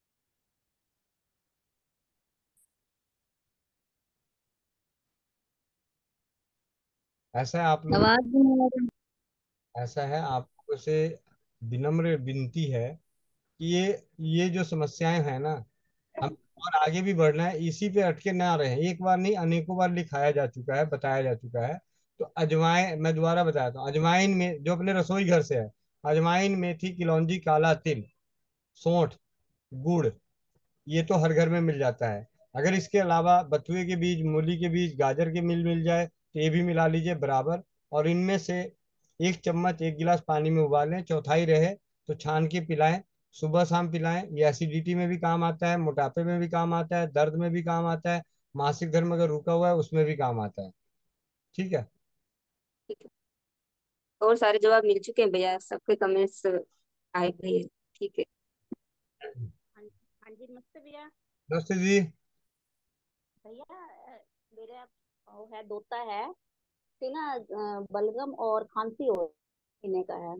ऐसा है आप लोग आवाज नहीं आ रही। ऐसा है आप लोगों से विनम्र विनती है कि ये ये जो समस्याएं हैं ना, हम और आगे भी बढ़ना है, इसी पे अटके ना रहे। एक बार नहीं अनेकों बार लिखाया जा चुका है, बताया जा चुका है। तो अजवाइन, मैं दोबारा बताता हूँ, अजवाइन में जो अपने रसोई घर से है, अजवाइन, मेथी, किलौंजी, काला तिल, सौंठ, गुड़, ये तो हर घर में मिल जाता है। अगर इसके अलावा बथुए के बीज, मूली के बीज, गाजर के मिल मिल जाए तो ये भी मिला लीजिए बराबर। और इनमें से एक चम्मच एक गिलास पानी में उबालें, चौथाई रहे तो छान के पिलाएं। सुबह शाम पिलाएं। ये एसिडिटी में भी काम आता है, मोटापे में भी काम आता है, दर्द में भी काम आता है, मासिक धर्म अगर रुका हुआ है उसमें भी काम आता है। ठीक है। ठीक है। और सारे जवाब मिल चुके हैं भैया, सबके कमेंट्स आए हुए हैं। ठीक है। हाँ हाँ जी, नमस्ते भैया। नमस्ते जी। भैया अ, मेरा वो है, दोता है, उसे ना अ, बलगम और खांसी हो महीने का है।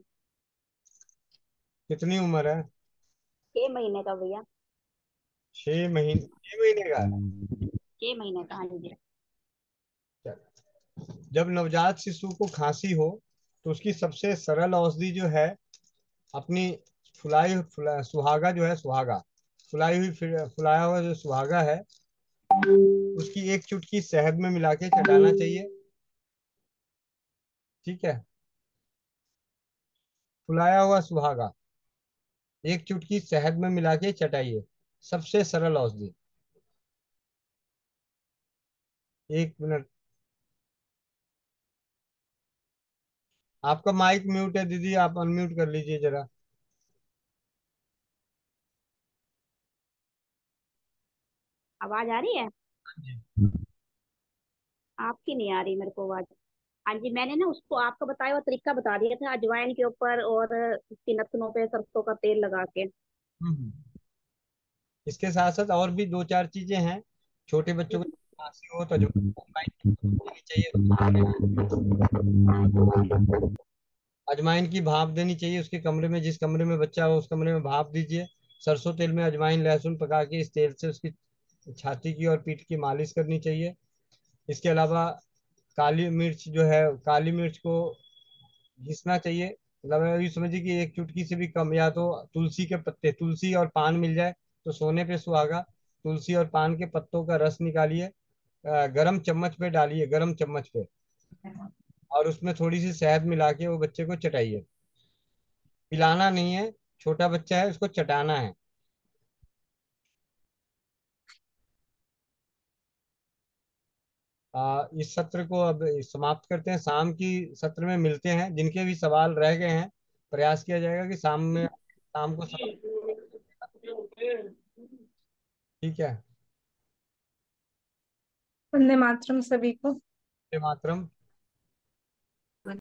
कितनी उम्र है? छह महीने का भैया। छह महीने, छह महीने का है। छह महीने का, हाँ जी। जब नवजात शिशु को खांसी हो तो उसकी सबसे सरल औषधि जो है, अपनी फुलाई फुला, सुहागा जो है, सुहागा, फुलाई हुई फिर- फुलाया हुआ जो सुहागा है, उसकी एक चुटकी शहद में मिला के चटाना चाहिए। ठीक है। फुलाया हुआ सुहागा एक चुटकी शहद में मिला के चटाइए, सबसे सरल औषधि। एक मिनट। आपका माइक म्यूट है दीदी, आप अनम्यूट कर लीजिए जरा। आवाज आ रही है? आपकी नहीं आ रही मेरे को आवाज। हाँ जी, मैंने ना उसको आपका बताया हुआ तरीका बता दिया था, अजवाइन के ऊपर और उसकी नथनों पे सरसों का तेल लगा के। हम्म। इसके साथ साथ और भी दो चार चीजें हैं। छोटे बच्चों को खांसी हो तो अजवाइन देनी चाहिए, अजवाइन की भाप देनी चाहिए उसके कमरे में, जिस कमरे में बच्चा हो उस कमरे में भाप दीजिए। सरसों तेल में अजवाइन लहसुन पका के इस तेल से उसकी छाती की और पीठ की मालिश करनी चाहिए। इसके अलावा काली मिर्च जो है, काली मिर्च को घिसना चाहिए। मतलब ये समझिए कि एक चुटकी से भी कम, या तो तुलसी के पत्ते, तुलसी और पान मिल जाए तो सोने पे सुहागा, तुलसी और पान के पत्तों का रस निकालिए, अ, गरम चम्मच पे डालिए, गरम चम्मच पे, और उसमें थोड़ी सी शहद मिला के वो बच्चे को चटाइए। पिलाना नहीं है, छोटा बच्चा है उसको चटाना है। आ, इस सत्र को अब समाप्त करते हैं, शाम की सत्र में मिलते हैं। जिनके भी सवाल रह गए हैं प्रयास किया जाएगा कि शाम में, शाम को सब। ठीक है। वंदे मातरम सभी को। वंदे मातरम।